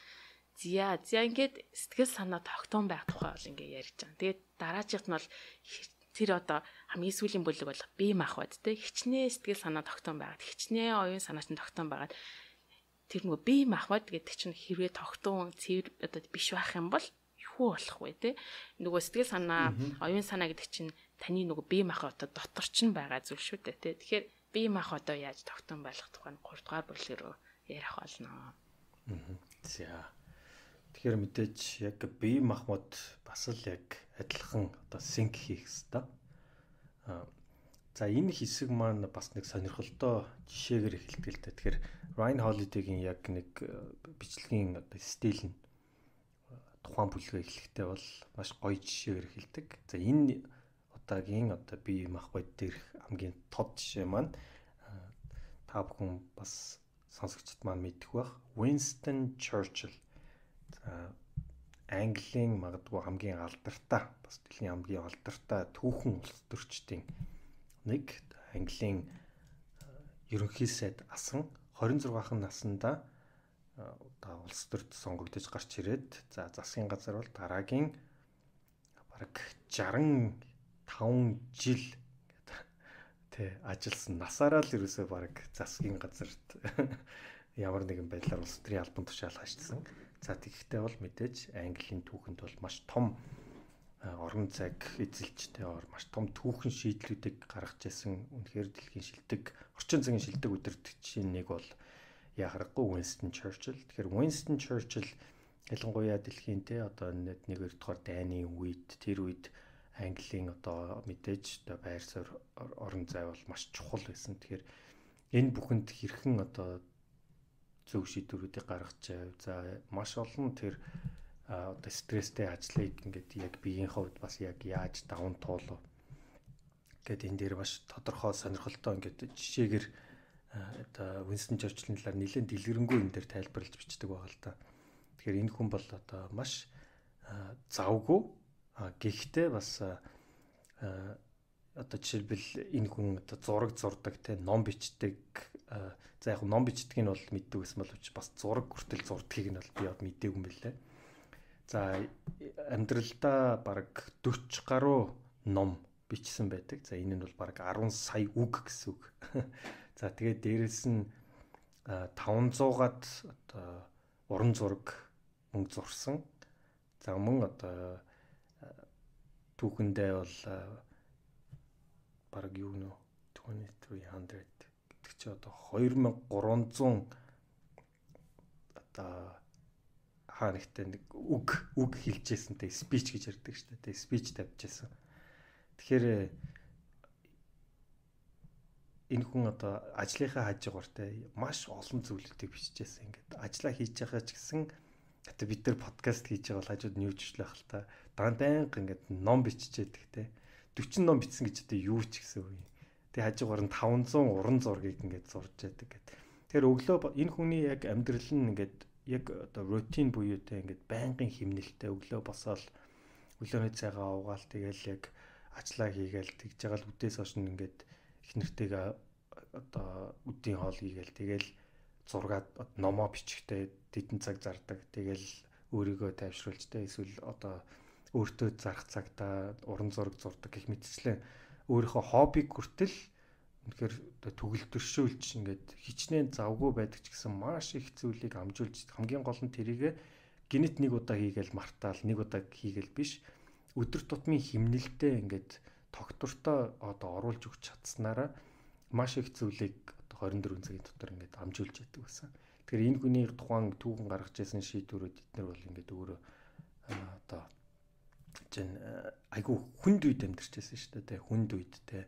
Зя зя ингээд сэтгэл санаа тогтхон байх тухай бол ингээд ярьж байгаа. Тэгээд дараачихт нь бол тэр одоо хамгийн сүүлийн бүлэг бол бие махбод те хичнээн сэтгэл санаа тогтоон байгаад хичнээн оюун санаа чинь тогтоон байгаад тэр нөгөө бие махбод гэдэг чинь хэрвээ тогтоон цэвэр одоо биш байх юм бол юу болох вэ те нөгөө сэтгэл санаа оюун санаа гэдэг чинь таны нөгөө бие махбод дотор чинь байгаа зүйл шүү дээ те тэгэхээр бие мах одоо яаж тогтун байлгах тухай гурав дахь бүлэг рүү ярих болно. За. Тэгэхээр мэдээж яг бие махбод бас л яг адилхан одоо синк хийх хэрэгтэй. Аа за энэ хэсэг маань бас нэг сонирхолтой жишээгээр эхэлдэг л дээ. Тэгэхээр Ryan Holiday-гийн яг нэг бичлэгийн одоо стил нь тухайн бүлгээ эхлэхдээ бол маш гоё жишээгээр эхэлдэг. За энэ удаагийн одоо бие махбод дээрх хамгийн тод жишээ маань та бүхэн бас сонсогчд маань мэдэх бах. Winston Churchill. За Английн магадгүй хамгийн алдартай, бас дэлхийн хамгийн алдартай түүхэн улс төрчдийн нэг Английн ерөнхий сайд асан хорин зургаан наснда одоо улс төрд сонгогдож гарч ирээд за засгийн газар бол дараагийн бараг жаран таван жил тэ ажилласан насаараа л ерөөсөө бараг засгийн газарт ямар нэгэн байдлаар улс төрийн албан тушаал хашсан. За тэгэхдээ бол мэдээж Английн түүхэнд бол маш том орон цаг эзэлжтэй ор маш том түүхэн шийдлүүдийг гаргаж ирсэн. Үнэхээр дэлхийн шилдэг орчин цагийн шилдэг удирдагчийн нэг бол яхахгүй Winston Churchill. Тэгэхээр Winston Churchill ялангуяа дэлхийн тэ одоо нэг хоёр дахь дайны үед тэр үед Английн одоо мэдээж одоо байр суурь орон зай бол маш чухал байсан. Тэгэхээр энэ бүхэнд хэрхэн одоо зөв шийдвэрүүдийг гаргаж байв. За маш олон тэр одоо стресстэй ажлыг ингээд яг биеийн хувьд бас яг яаж даван туулав гэд энэ дээр бас тодорхой сонирхолтой ингээд жишээгээр одоо Winston Churchill-ийн талаар нэлээд дэлгэрэнгүй энэ дээр тайлбарлаж бичдэг байгаа л да. Тэгэхээр энэ хүн бол одоо маш завгүй гэхдээ бас одоо жишээлбэл энэ хүн одоо зураг зурдаг те ном бичдэг. За яг ном бичдгийг нь бол мэддэг гэсэн боловч бас зураг хүртэл зурдгийг нь бол би бод мэдээгүй юм билээ. За амьдралдаа бараг дөрвөн гаруй ном бичсэн байдаг. За энэ нь бол бараг арван сая үг гэсэн үг. За тэгээд дээрэс нь таван зуугаад одоо уран зураг мөн зурсан. За мөн одоо түүхэндээ бол бараг юу нөө twenty-three hundred гэдэг чи одоо two thousand three hundred одоо хаа нэгтэй нэг үг үг хэлжсэнтэй speech гэж ярьдаг шүү дээ. Speech тавьжсэн. Тэгэхээр энэ хүн одоо ажлынхаа хажуугартай маш олон зүйлүүдийг бичижсэн. Ингээд ажиллаа хийж байгаа ч гэсэн одоо бид нар подкаст хийж байгаа бол хажууд нь юу жишлэх л та дандаа ингээд ном биччихэдэг те. forty ном бичсэн гэж одоо юу ч гэсэн үе. Тэгээ хажуугаар нь five hundred уран зургийг ингээд зурж яадаг гэдэг. Тэгэхээр өглөө энэ хүний яг амьдрал нь ингээд яг одоо рутин буюу те ингээд байнгын химнэлтэй өглөө босоод өглөөний цайгаа уугаал тэгэл яг ажиллаа хийгээл тэгж байгаа л үдээс хойш ингээд их нэртэйгээ одоо үдийн хоол хийгээл тэгэл зургаад номоо бичихтэй тэдэн цаг зардаг. Тэгэл өөрийгөө тайвшруулж те эсвэл одоо өөртөө зарах цагтаа уран зураг зурдаг гэх мэтчлэн өөрийнхөө хоббиг хүртэл үнэхээр төгөлдршүүлж ингээд хичнээн завгүй байдаг ч гэсэн маш их зүйлийг амжуулж хамгийн гол нь тэрийг гинэт нэг удаа хийгээл мартаал нэг удаа хийгээл биш өдөр тутмын химнэлтэд ингээд тогтвортой одоо оруулж өгч чадсанараа маш их зүйлийг одоо twenty-four цагийн дотор ингээд амжуулж яддаг байсан. Тэгэхээр энэ хүний тухайн түүхэн гаргаж ирсэн шийдвэрүүд эдгээр бол ингээд өөрөө одоо чинь айгу хүнд үед амьдарч байсан шүү дээ. Хүнд үед те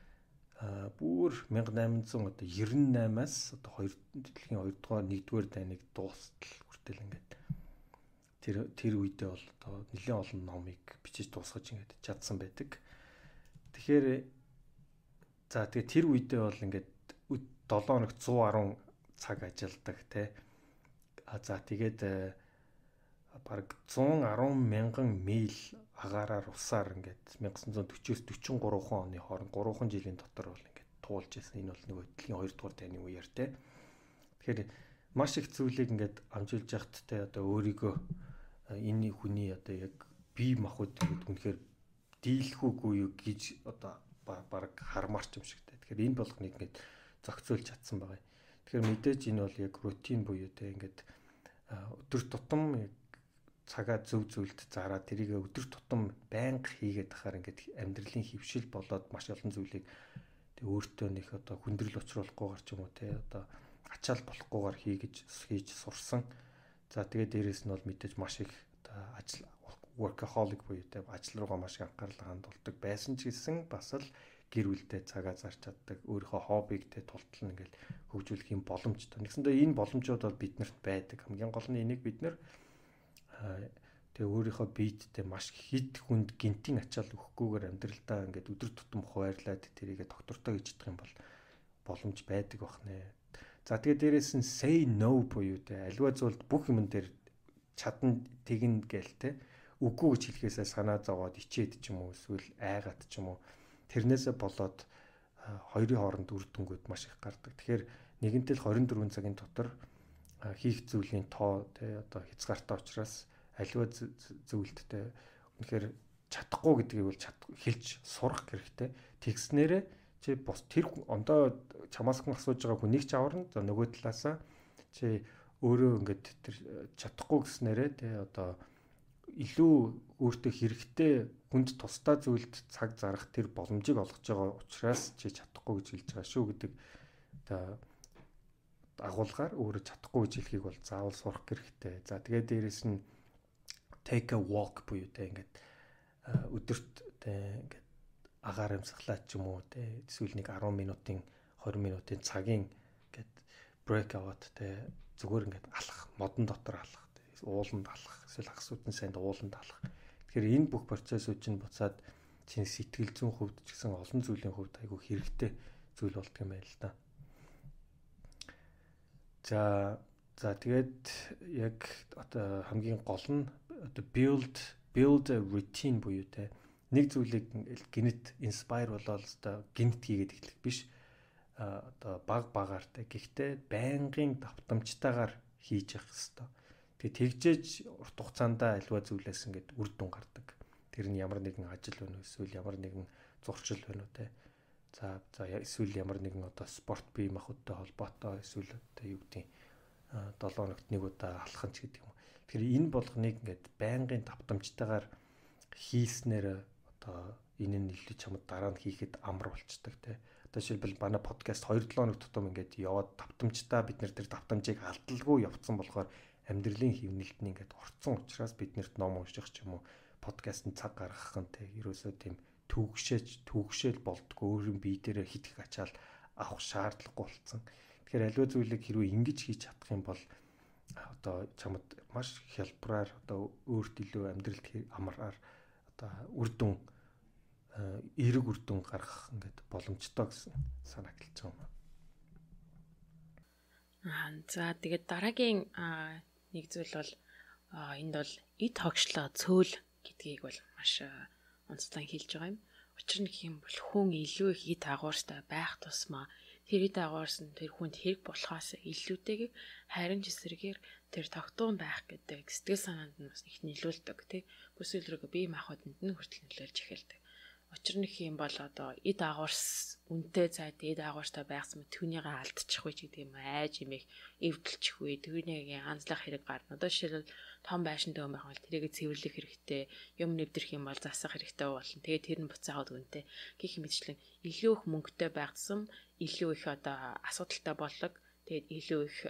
а бүр eighteen hundred одоо ninety-eight-аас одоо хоёр дэлхийн хоёр дугаар нэгдүгээр дайныг дуустал хүртэл ингээд тэр тэр үедээ бол одоо нэлээд олон номыг бичиж дуусгаж ингээд чадсан байдаг. Тэгэхээр за тэгээ тэр үедээ бол ингээд seven хоногт one ten цаг ажилладаг те. А за тэгээд бараг one ten мянган миль агаараар усаар ингээд nineteen forty-аас forty-three оны хооронд three жилийн дотор бол ингээд туулж байсан. Энэ бол нөгөө дэлхийн two дугаар дайны үеэр те. Тэгэхээр маш их зүйлийг ингээд амжуулж яхад те одоо өөрийгөө энэ хүний одоо яг бие махбод гэдэг үнэхээр дийлэхүүгүй юу гэж одоо бараг хармаарч юм шиг те. Тэгэхээр энэ болгоныг ингээд зохицуулж чадсан байгаа. Тэгэхээр мэдээж энэ бол яг рутин буюу те ингээд өдөр тутам яг цагаа зөв зөвлөлд зараад тэрийг өдөр тутам байнга хийгээд тахаар ингээд амьдралын хөвшил болоод маш олон зүйлийг тэг өөртөө нэг одоо хүндрэл учруулахгүйгээр ч юм уу те одоо ачаал болохгүйгээр хийгэж хийж сурсан. За тэгээд дээрэс нь бол мэдээж маш их одоо ажил workaholic буюу те ажил руугаа маш их анхаарал хандуулдаг байсан ч гэсэн бас л гэр бүлдээ цагаа зарч чаддаг, өөрийнхөө хоббиг те тултал ингээл хөгжүүлэх юм боломжтой. Нэгсэндээ энэ боломжууд бол биднэрт байдаг. Хамгийн гол нь энийг бид нэр тэгээ өөрийнхөө биедтэй маш хэд хүнд гинтийн ачаал өгөхгүйгээр амьдралдаа ингээд өдөр тутам хуваарлаад тэрийгэ доктортой гэж чадах юм бол боломж байдаг бах нэ. За тэгээ дээрэс нь say no буюу те аливаа зүйлд бүх юм дээр чадна тэгнэ гээл те үгүй гэж хэлэхээсээ санаа зовоод ичээд ч юм уу эсвэл айгаад ч юм уу тэрнээсээ болоод хоёрын хооронд үр дүнгууд маш их гардаг. Тэгэхээр нэгэнтээ л хорин дөрвөн цагийн дотор хийх зүйлийн тоо те одоо хязгаартай учраас аливаа зүйлд те үнэхээр чадахгүй гэдгийг бол хэлж сурах хэрэгтэй. Тэгснээрээ чи бос тэр ондоо чамаас хүн асууж байгаа хүнийг ч аварна. За нөгөө талаасаа чи өөрөө ингээд тэр чадахгүй гэснээрээ те одоо илүү өөртөө хэрэгтэй хүнд тусдаа зүйлд цаг зарах тэр боломжийг олгож байгаа учраас чи чадахгүй гэж хэлж байгаа шүү гэдэг одоо агуулгаар өөрөө чадахгүй гэж хэлхийг бол заавал сурах хэрэгтэй. За тэгээд дээрэс нь take a walk буюу те ингээд өдөрт те ингээд агаар амсгалаа ч юм уу те эсвэл нэг десять минутын двадцать минутын цагийн ингээд break аваад те зүгээр ингээд алах, модон дотор алах, ууланд алах, эсвэл хасуутын санд ууланд алах. Тэгэхээр энэ бүх процессыг чинь буцаад чинь сэтгэл зүйн хувьд ч гэсэн олон зүйлийн хувьд айгүй хэрэгтэй зүйл болдго юм байна л да. За за тэгээд яг одоо хамгийн гол нь одоо build build a routine буюу те нэг зүйлийг гинт inspire болоод одоо гинт хийгээд эхлэх биш одоо баг багаар те гэхдээ байнгын давтамжтайгаар хийж явах хэрэгтэй. Тэгээ тэгжээж урт хугацаанд альва зүйлээс ингээд үр дүн гардаг. Тэр нь ямар нэгэн ажил байна уу эсвэл ямар нэгэн зуршил байна уу те. За за эсвэл ямар нэгэн одоо спорт бие махбодтой холбоотой эсвэл одоо юу гэдэг долоо ногт нэг удаа алхах ч гэдэг юм. Тэгэхээр энэ болгоныг ингээд байнгын давтамжтайгаар хийснээр одоо энэ нь илүү чамд дараа нь хийхэд амар болцдог те. Одоо жишээлбэл манай подкаст хоёр долоо хоног тутам ингээд яваад давтамжтай бид нар тэр давтамжийг алдалгүй явцсан болохоор амьдралын хөвнөлт нь ингээд орцсон учраас биднэрт ном унших ч юм уу подкастт цаг гаргах нь те ерөөсөө тийм төгшөөж төгшөөл болдгоо өөрийн бие дээрээ хит их ачаал авах шаардлагагүй болсон. Тэгэхээр аливаа зүйлийг хэрвээ ингэж хийж чадах юм бол одоо чамд маш хялбараар одоо өөрт илүү амьдралд амраар одоо үр дүн эерэг үр дүн гаргах ингээд боломжтой гэсэн санаа хэлж байгаа юм. Аа за тэгээд дараагийн нэг зүйл бол энд бол эд хогшлоо цөөл гэдгийг бол маш онцлон хэлж байгаа юм. Учир нь гэх юм бол хүн илүү их эд агуурстай байх тусмаа тэр эд агуурс нь тэр хүнд хэрэг болохоос илүүтэйг харин ч эсрэгээр тэр тогтуун байх гэдэг сэтгэл санаанд нь бас их нөлөөлдөг тий. Бүсэл рүү бие махбодонд нь хүртэл нөлөөлж эхэлдэг. Учир нь гэх юм бол одоо эд агуурс үнтэй цайд эд агуурстай байхсан мэт түүнийгээ алдчих вэ гэдэг юм айж имэх эвдэлчих вэ түүнийгээ анзлах хэрэг гарна. Одоо жишээлбэл том байшинтай юм байх бол тэрийг цэвэрлэх хэрэгтэй, юм нэвдэрх юм бол засах хэрэгтэй болно. Тэгээд тэр нь буцаагаад үнтэй гэх мэтчлэн илүү их мөнгөтэй байгдсан, илүү их одоо асуудалтай боллог. Тэгээд илүү их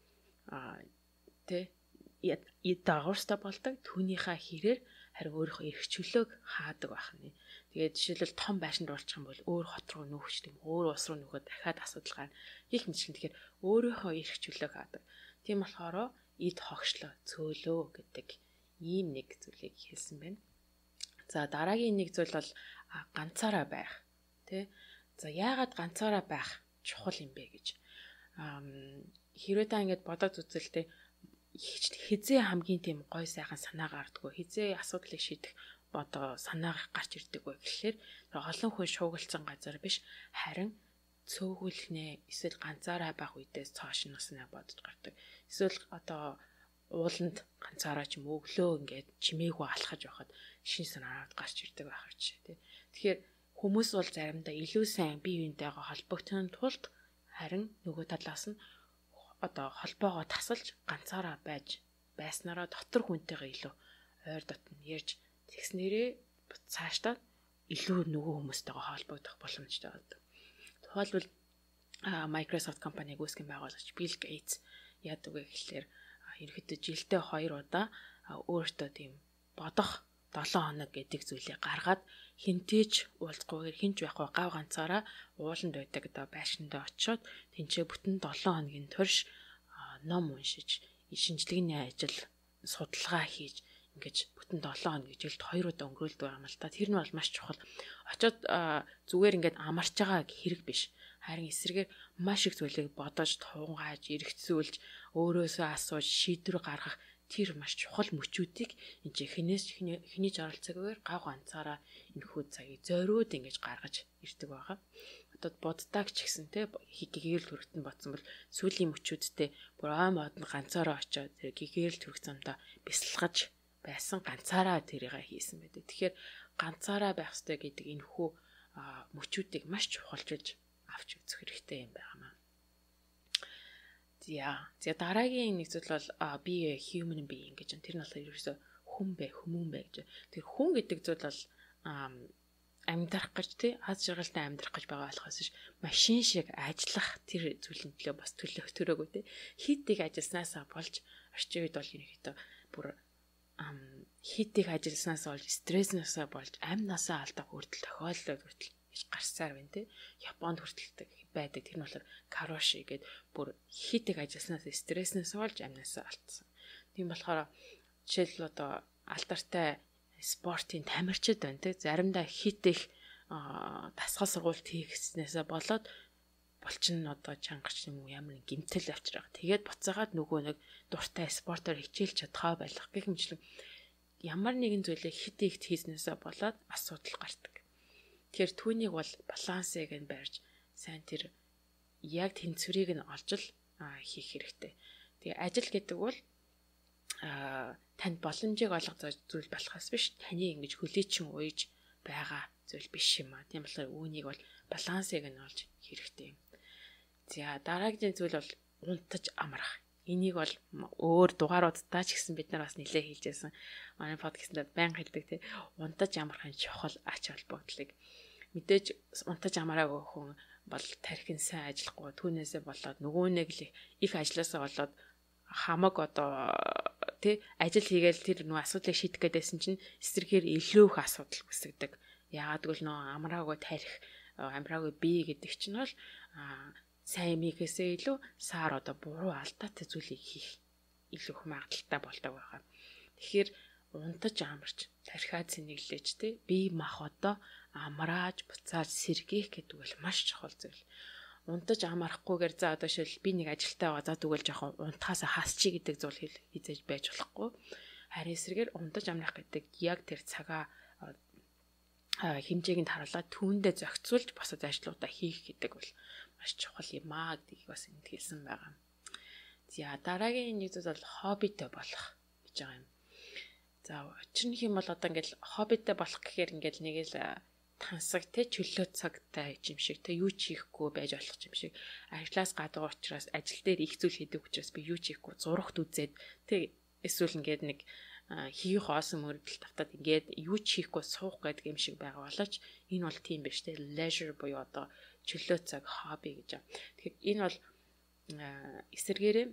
тэ эд агуурстай болдог. Түүнийхээ хэрээр харин өөрийнхөө эрх чөлөөг хаадаг байх нь. Тэгээд жишээлбэл том байшинд орчих юм бол өөр хот руу нүүхч тийм өөр ус руу нүүхэд дахиад асуудал гарна. Их мэтлэн тэгэхээр өөрийнхөө эрх чөлөөг хаадаг. Тийм болохоор эд хогшлоо цөөлөө гэдэг ийм нэг зүйлийг хэлсэн байна. За дараагийн нэг зүйл бол ганцаараа байх. Тэ? За яагаад ганцаараа байх чухал юм бэ гэж. Хэрвээ та ингэж бодоод үзэлтэй хизээ хамгийн тийм гой сайхан санаа гардггүй хизээ асуудлыг шийдэх одоо санаа гарч ирдэг вэ гэхлээр олон хүн шуугилсан газар биш харин цөөхөлнэ эсвэл ганцаараа байх үедээ цааш нь бас нэг бодож гардаг. Эсвэл одоо ууланд ганцаараа ч юм өглөө ингээд чимээгүй алхаж байхад шин санаад гарч ирдэг байх ч тий. Тэгэхээр хүмүүс бол заримдаа илүү сайн бие биентэйгээ холбогдохын тулд харин нөгөө талаас нь одоо холбоогоо тасалж ганцаараа байж байснараа дотор хүнтэйгээ илүү ойр дотн ярьж тэгснээрээ цаашдаа илүү нөгөө хүмүүстэйгээ холбогдох боломжтой болдог. Тухайлбал Microsoft компаниг үүсгэн байгуулагч Bill Gates яадаг вэ гэхлээр ерөөхдөө жилдээ хоёр удаа өөртөө тийм бодох долоон хоног гэдэг зүйлийг гаргаад хинтээч уулзахгүйгээр хинч байхгүй гав ганцаараа ууланд байдаг одоо байшиндаа очиод тэнцээ бүтэн долоон хоногийн турш ном уншиж, шинжилгээний ажил, судалгаа хийж ингэж бүтэн долоон хоног жилд хоёр удаа өнгөрүүлдэг юм л та. Тэр нь бол маш чухал. Очоод зүгээр ингээд амарч байгаа хэрэг биш. Харин эсрэгээр маш их зүйлийг бодож, тунгааж, эргэцүүлж, өөрөөсөө асууж, шийдвэр гаргах тэр маш чухал мөчүүдийг энэ хинээс хиний жаргалцаагаар гав ганцаараа энэхүү цагийг зориуд ингэж гаргаж ирдэг байгаа. Одоо боддаг ч гэсэн те гэгэрэл төрөгтөн бодсон бол сүүлийн мөчүүдтэй бүр ой мод ганцаараа очиод тэр гэгэрэл төрөх замдаа бясалгаж байсан ганцаараа тэрийг хийсэн байдаг. Тэгэхээр ганцаараа байх ёстой гэдэг энэхүү мөчүүдийг маш чухалчилж авч үзэх хэрэгтэй юм байна. За, за дараагийн нэг зүйл бол be a human being гэж. Тэр нь болохоор ерөөсөө хүн бэ, хүмүүн бэ гэж. Тэр хүн гэдэг зүйл бол амьдрах гэж тий аз жаргалтай амьдрах гэж байгаа болохоос ш машин шиг ажиллах тэр зүйлэн төлөө бас төлөх төрөөгүй тий хит их ажилласнасаа болж орчин үед бол ерөнхийдөө бүр хит их ажилласнасаа болж стресснасаа болж амнасаа алдах хүртэл тохиолдол хүртэл гэж гарсаар байна тий Японд хүртэлдэг байдаг тэр нь болохоор кароши гэдэг бүр хит их ажилласнаас стресснээс болж амнасаа алдсан. Тийм болохоор жишээл одоо алдартай спортын тамирчид байна те заримдаа хит их дасгал сургуульд хийгснээсээ болоод булчин нь одоо чангарч юм уу ямар нэг гэмтэл авчраа. Тэгээд буцаагаад нөгөө нэг дуртай спортоор хичээлж чадхаа байх гэх мэтлэн ямар нэгэн зүйлийг хит ихт хийснээсээ болоод асуудал гардаг. Тэгэхээр түүнийг бол балансыг нь барьж сайн тэр яг тэнцвэрийг нь олж л хийх хэрэгтэй. Тэгээ ажил гэдэг бол а танд боломжийг олгох зүйл болохоос биш таны ингэж хүлээчин уйж байгаа зүйл биш юм а. Тийм болохоор үүнийг бол балансыг нь олж хэрэгтэй юм. За дараагийн зүйл бол унтаж амрах. Энийг бол өөр дугааруудтай ч гэсэн бид нар бас нэлээд хэлжсэн. Манай подкастэд байнга хэлдэг тий. Унтаж амрахын чухал ач холбогдлыг мэдээж унтаж амраагүй хүн бол тархин сайн ажиллахгүй түүнээсээ болоод нөгөө нэг л их ажилласаа болоод хамаг одоо тий ажил хийгээл тэр нөө асуудлыг шийдэх гэдээсэн чинь эсрэгээр илүү их асуудал үүсгдэг. Яагаад гэвэл нөө амраагүй тарих амраагүй бие гэдэг чинь бол сайн юм хийхээсээ илүү саар одоо буруу алдаатай зүйлийг хийх илүү их магадaltaй болдог байгаа. Тэгэхээр унтаж амарч тархиа цэнэглэж тий бие мах одоо амрааж буцааж сэргийх гэдэг бол маш чухал зүйл. Унтаж амарахгүйгээр за одоо шил би нэг ажилтаа байгаа за тэгвэл жоохон унтахаас хасчи гэдэг зүйл хийж байж болохгүй. Харин эсрэгээр унтаж амрах гэдэг яг тэр цагаа хэмжээг нь харуулаад түүндээ зохицуулж босод ажлуудаа хийх гэдэг бол маш чухал юм аа гэдгийг бас энд хэлсэн байгаа. За дараагийн нэг зүйл бол хоббитэй болох гэж байгаа юм. За өчнөх юм бол одоо ингээл хоббитэй болох гэхээр ингээл нэг л тансаг те чөлөө цагтай юм шиг те юу ч хийхгүй байж болох юм шиг ажлаас гадуур учраас ажил дээр их зүйл хийдэг учраас би юу ч хийхгүй зурагт үзээд те эсвэл ингээд нэг хийх хоосон мөрөдөл тавтаад ингээд юу ч хийхгүй суух гэдэг юм шиг байгаа болооч энэ бол тийм биш те leisure буюу одоо чөлөө цаг хобби гэж байна. Тэгэхээр энэ бол эсэргээрээ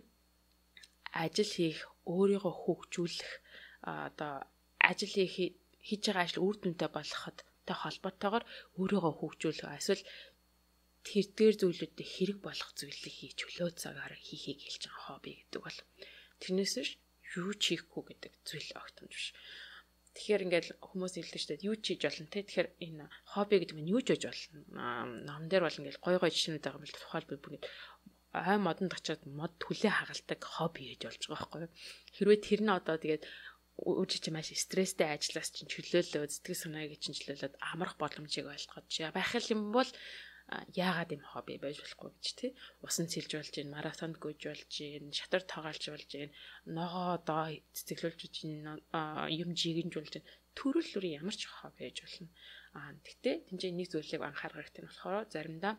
ажил хийх өөрийгөө хөгжүүлэх одоо ажил хийж байгаа ажил үр дүнтэй болоход та холбоотойгоор өөрийгөө хөгжүүлэх эсвэл тэр дээр зүйлүүдэд хэрэг болох зүйлийг хийж чөлөө цагаараа хийхийг хэлж байгаа хобби гэдэг бол тэрнээс биш юу ч хийхгүй гэдэг зүйл огтомж биш. Тэгэхээр ингээд хүмүүс хэлдэг шүү дээ юу ч хийж болно те. Тэгэхээр энэ хобби гэдэг нь юу ч хийж болно. Ном дээр бол ингээд гой гой жишээнүүд байгаа юм л тухайлбал бүгд ай модонд очиод мод түлээ хагалдаг хобби хийж болж байгаа байхгүй юу. Хэрвээ тэр нь одоо тэгээд үуч чи маш стресстэй ажиллаас чинь чөлөөлөө сэтгэл санааг чинь чөлөөлөд амрах боломжийг ойлгоод чи байх юм бол яагаад юм хобби байж болохгүй гэж тий усан цэлж болж гин марафонд гүйж болж гин шатар тоглож болж гин ногоо доо цэцэглүүлж гин юм жигэнж болж гин төрөл бүр ямар ч хобби байж болно. Аа тэгтээ тэнцээ нэг зүйлийг анхаарах хэрэгтэй нь болохоор заримдаа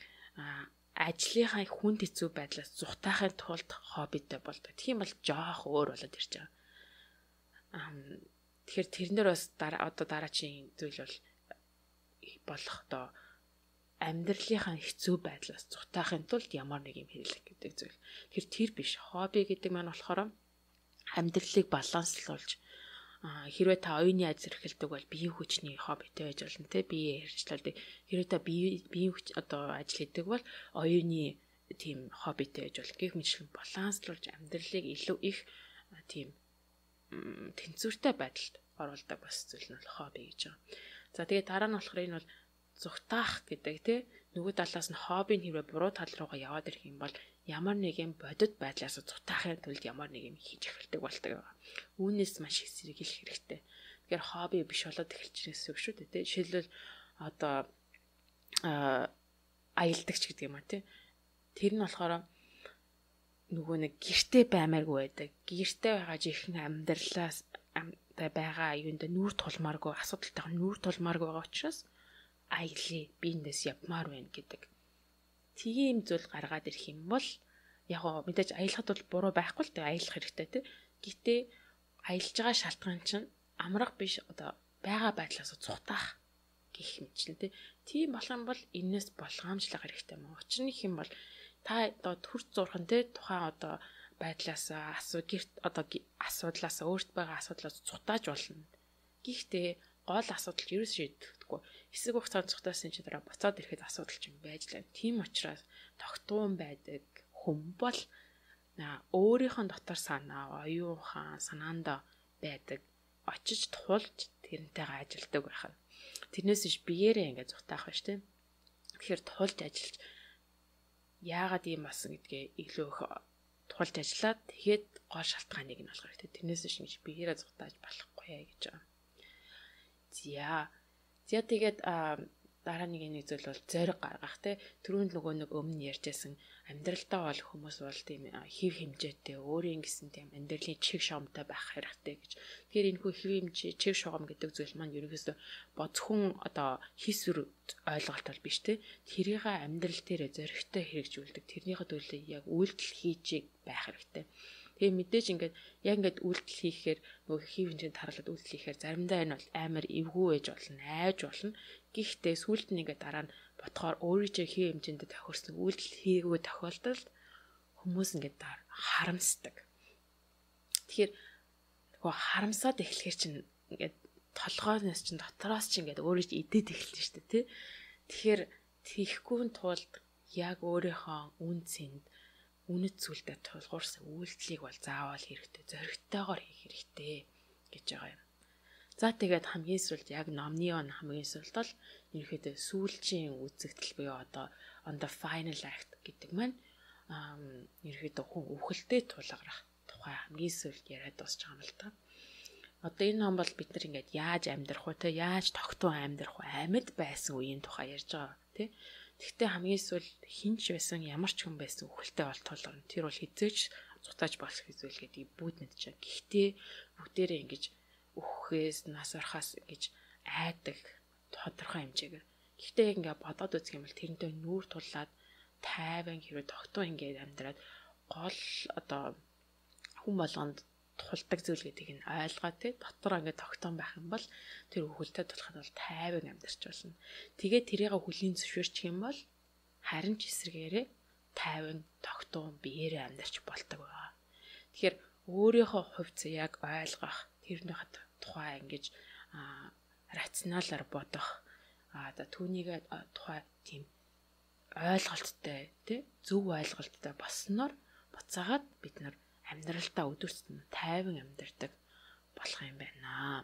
ажлынхаа хүнд хэцүү байдлаас зутаахын тулд хоббитэй болдог. Тийм бол жоох өөр болоод ирж байгаа. Тэгэхээр тэрнэр бас дараа одоо дараачийн зүйл бол болох доо амьдралынхаа хэцүү байдлаас зутаахын тулд ямар нэг юм хэрэглэх гэдэг зүйл. Тэр тэр биш. Хобби гэдэг маань болохоор амьдралыг баланслуулж хэрвээ та оюуны ажил эрхэлдэг бол биеийн хүчний хоббитэй байж болно те биеийн хэрэгжлэлтэй. Хэрвээ та биеийн хүч одоо ажил хийдэг бол оюуны тийм хоббитэй байж болно. Гэх мэтлэн баланслуулж амьдралыг илүү их тийм тэнцвэртэй байдалд оруулдаг бас зүйл нь бол хобби гэж байгаа. За тэгээд дараа нь болохоор энэ бол зүгтаах гэдэг тий нөгөө талаас нь хоббийн хэрвээ буруу тал руугаа яваад ирэх юм бол ямар нэгэн бодит байдлаас зүгтаахын тулд ямар нэг юм хийж эхэлдэг болдог байгаа. Үүнээс маш их сэргийлэх хэрэгтэй. Тэгэхээр хобби биш болоод эхэлж ирсэн үг шүү дээ тий. Жишээлбэл одоо а аялдагч гэдэг юм а тий. Тэр нь болохоор нөгөө нэг гэртээ баймааргүй байдаг. Гэртээ байгаа жинхэнэ амьдралаас байгаа юунд нүүр тулмааргүй асуудалтайгаа нүүр тулмааргүй байгаа учраас аяллаа би эндээс явмаар байна гэдэг. Тийм зүйл гаргаад ирэх юм бол яг гоо мэдээж аялахад бол буруу байхгүй л дээ аялах хэрэгтэй тий. Гэтэ аялж байгаа шалтгаан чинь амрах биш одоо байгаа байдлаас цухтаах гэх мэт тий. Тийм болох юм бол энэс болгоомжлох хэрэгтэй юм. Учир нь их юм бол та одоо төрч зурхан тий тухайн одоо байдлаас асуу гэрт одоо асуудлаас өөрт байгаа асуудлаас цутааж болно. Гэхдээ гол асуудал ерөөс шийдэгдэхгүй. Хэсэг хугацаанд цутаасан чинь дараа буцаад ирэхэд асуудал чинь байж лээ. Тийм учраас тогтуун байдаг хүн бол өөрийнхөө дотор санаа, оюунхан санаанда байдаг очиж тулж тэрнтэйгээ ажилдаг байх нь. Тэрнээс иш биеэрээ ингээд зутаах байж тээ. Тэгэхээр тулж ажиллаж яагаад ийм басан гэдгээ илүү их тулж ажиллаад тэгэхэд гол шалтгааныг нь олох хэрэгтэй. Тэрнээс иш ингэж биеэрээ зутааж болохгүй гэж байгаа. За. За тэгээд дараа нэг нэг зүйл бол зориг гаргах те. Түрүүнд нөгөө нэг өмнө ярьжсэн амьдралдаа бол хүмүүс бол тийм хэв хэмжээтэй өөрийн гэсэн тийм амьдралын чиг шугамтай байх хэрэгтэй гэж. Тэгэхээр энэ хүү хэв хэмжээ чиг шугам гэдэг зүйл маань ерөөсөө боцхон одоо хийсвэр ойлголт бол биш те. Тэрийг амьдрал дээр зоригтой хэрэгжүүлдэг. Тэрнийхээ төлөө яг үйлдэл хийж байх хэрэгтэй. Тэгээ мэдээж ингээд яг ингээд үйлдэл хийхээр нөгөө хэв хэмжээнд харуулад үйлдэл хийхээр заримдаа энэ бол амар эвгүй байж болно, айж болно. Гэхдээ сүулт нь ингээд дараа нь ботхоор өөрийнхөө хэв хэмжээнд тохирсон үйлдэл хийгээгүй тохиолдолд хүмүүс ингээд харамсдаг. Тэгэхээр нөгөө харамсаад эхлэхээр чинь ингээд толгойноос чинь дотроос чинь ингээд өөрийгөө идээд эхэлж штэ тий. Тэгэхээр тийхгүй тулд яг өөрийнхөө үн цэнд үнэт зүйлдээ тулгуурсан үйлдэлийг бол заавал хэрэгтэй, зоригтойгоор хийх хэрэгтэй гэж байгаа юм. За тэгээд хамгийн сүүлд яг номны он хамгийн сүүлд бол ерөөхдөө сүүлчийн үзэгдэл буюу одоо on the final act гэдэг маань ерөөхдөө хүн үхэлтэй тулгарах тухай хамгийн сүүлд яриад дуусч байгаа юм л та. Одоо энэ ном бол бид нар ингээд яаж амьдрах вэ те яаж тогтун амьдрах вэ амьд байсан үеийн тухай ярьж байгаа тий. Гэхдээ хамгийн сүүл хинч байсан ямар ч хүн байсан үхэлтэй бол тулгарна. Тэр бол хизээч зутааж болох зүйл гэдэг бүгд мэдчихэв. Гэхдээ бүгдээрээ ингэж үхээс нас орохоос ингэж айдаг тодорхой хэмжээгээр. Гэхдээ яг ингээ бодоод үзэх юм бол тэрнтэй нүүр тулаад тайван хэрэг тогтун ингээд амьдраад гол одоо хүн болгонд тулдаг зүйл гэдгийг нь ойлгоо тий дотор ингээд тогтоон байх юм бол тэр үхэлтэй тулахад бол тайван амьдарч болно. Тэгээд тэрийг хүлийн зөвшөөрчих юм бол харин ч эсрэгээрээ тайван тогтоон биеэрээ амьдарч болдог байгаа. Тэгэхээр өөрийнхөө хувьд яг ойлгох тэрнийхээ тухай ингэж рационалаар бодох аа түүнийг тухай тийм ойлголттой тий зөв ойлголттой болсноор буцаагаад бид нар амьдралдаа өдөртөн тайван амьдардаг болох юм байна.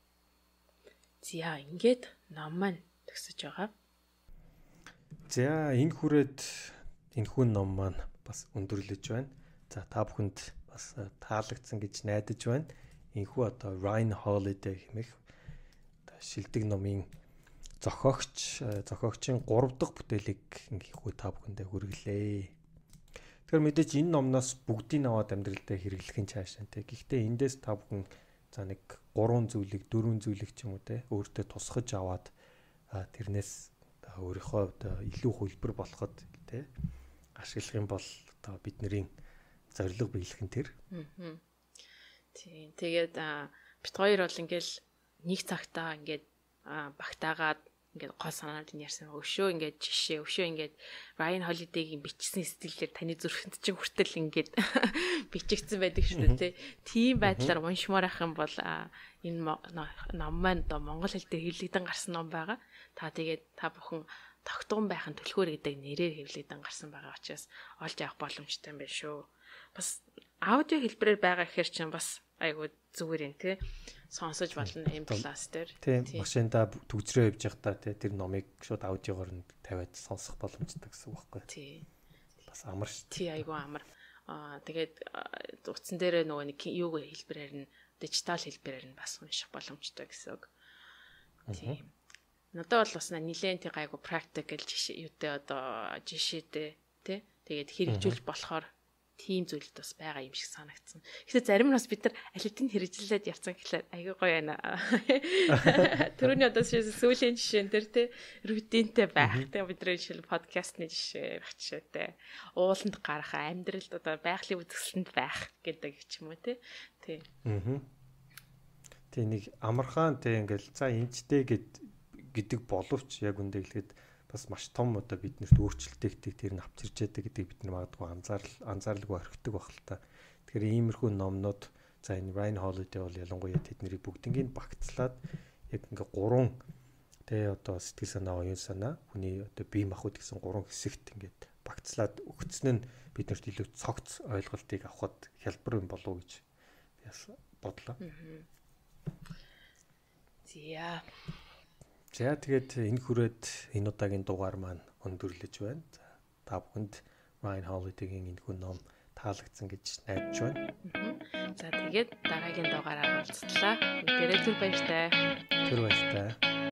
За ингээд ном маань төгсөж байгаа. За энэ хүрээд энэ хүн ном маань бас өндөрлөж байна. За та бүхэнд бас таалагдсан гэж найдаж байна. Энэхүү одоо Ryan Holiday хэмээх шилдэг номын зохиогч зохиогчийн гурав дахь бүтээлийг энэхүү та бүхэндээ хүргэлээ. Тэгэхээр мэдээж энэ номноос бүгдийг аваад амьдралдаа хэрэглэх нь цаашаа те. Гэхдээ эндээс та бүхэн за нэг гурван зүйлийг, дөрвөн зүйлийг ч юм уу те өөртөө тусгаж аваад тэрнээс өөрийнхөө илүү хөлбөр болоход те ашиглах юм бол одоо бидний зорилго биелэх нь тэр. Аа. Тийм. Тэгээд бит хоёр бол ингээл нэг цагтаа ингээд багтаагаад ингээд гол санаанд нь ярьсан өшөө ингээд жишээ өшөө ингээд Ryan Holiday-гийн бичсэн стилээр таны зүрхэнд чинь хүртэл ингээд бичигдсэн байдаг шүү дээ тий. Тийм байдлаар уншмаар ах юм бол энэ ном маань одоо монгол хэл дээр хэвлэгдэн гарсан ном байгаа. Та тэгээд та бүхэн тогтгон байхын түлхүүр гэдэг нэрээр хэвлэгдэн гарсан байгаа учраас олж авах боломжтой юм байна шүү. Бас аудио хэлбэрээр байгаа гэхэр чинь бас айгуу зүгээр юм тий. Сонсож болно эм плюс дээр. Тийм машинда төгсрөө явж байхдаа тий тэр номыг шууд аудиогоор нь тавиад сонсох боломжтой гэсэн үг байхгүй. Тий. Бас амар шүү. Тий айгуу амар. Аа тэгээд утсан дээр нөгөө нэг юу хэлбэрээр нь дижитал хэлбэрээр нь бас унших боломжтой гэсэн үг. Тий. Надад бол бас нэлээд тий гайгүй practical жишээ юутэй одоо жишээтэй тий. Тэгээд хэрэгжүүлж болохоор тийм зүйлд бас байгаа юм шиг санагдсан. Гэхдээ зарим нь бас бид нар аль хэдийн хэрэгжлээд явцсан гэхлээр айгүй гоё байна. Түрүүний одоо сүүлийн жишээн дээр тий рутинтэй байх. Тэгээ бидний жишээл подкастны жишээ байх жишээтэй. Ууланд гарах, амьдралд одоо байгалийн үзэсгэлэнд байх гэдэг ч юм уу тий. Тий. Аа. Тий нэг амархан тий ингээл за энэчтэй гэдэг боловч яг үндэ хэлэхэд бас маш том одоо биднэрт өөрчлөлттэй тэр нь авчирч яадаг гэдэг бид нар магадгүй анзаарл анзаарлаггүй орхидог байх л та. Тэгэхээр иймэрхүү номнууд за энэ Ryan Holiday бол ялангуяа тэднийг бүгднийг багцлаад яг ингээ гурван тэ одоо сэтгэл санаа, оюун санаа, хүний одоо бие махбод гэсэн гурван хэсэгт ингээд багцлаад өгцөн нь биднэрт илүү цогц ойлголтыг авахд хялбар юм болов уу гэж би бас бодлоо. Зя За тэгээд энэ хүрээд энэ удаагийн дугаар маань өндөрлөж байна. За та бүхэнд Ryan Holiday-гийн энэхүү ном таалагдсан гэж найдаж байна. За тэгээд дараагийн дугаараар уулзлаа. Тэрээр түр баяртай. Түр баяртай.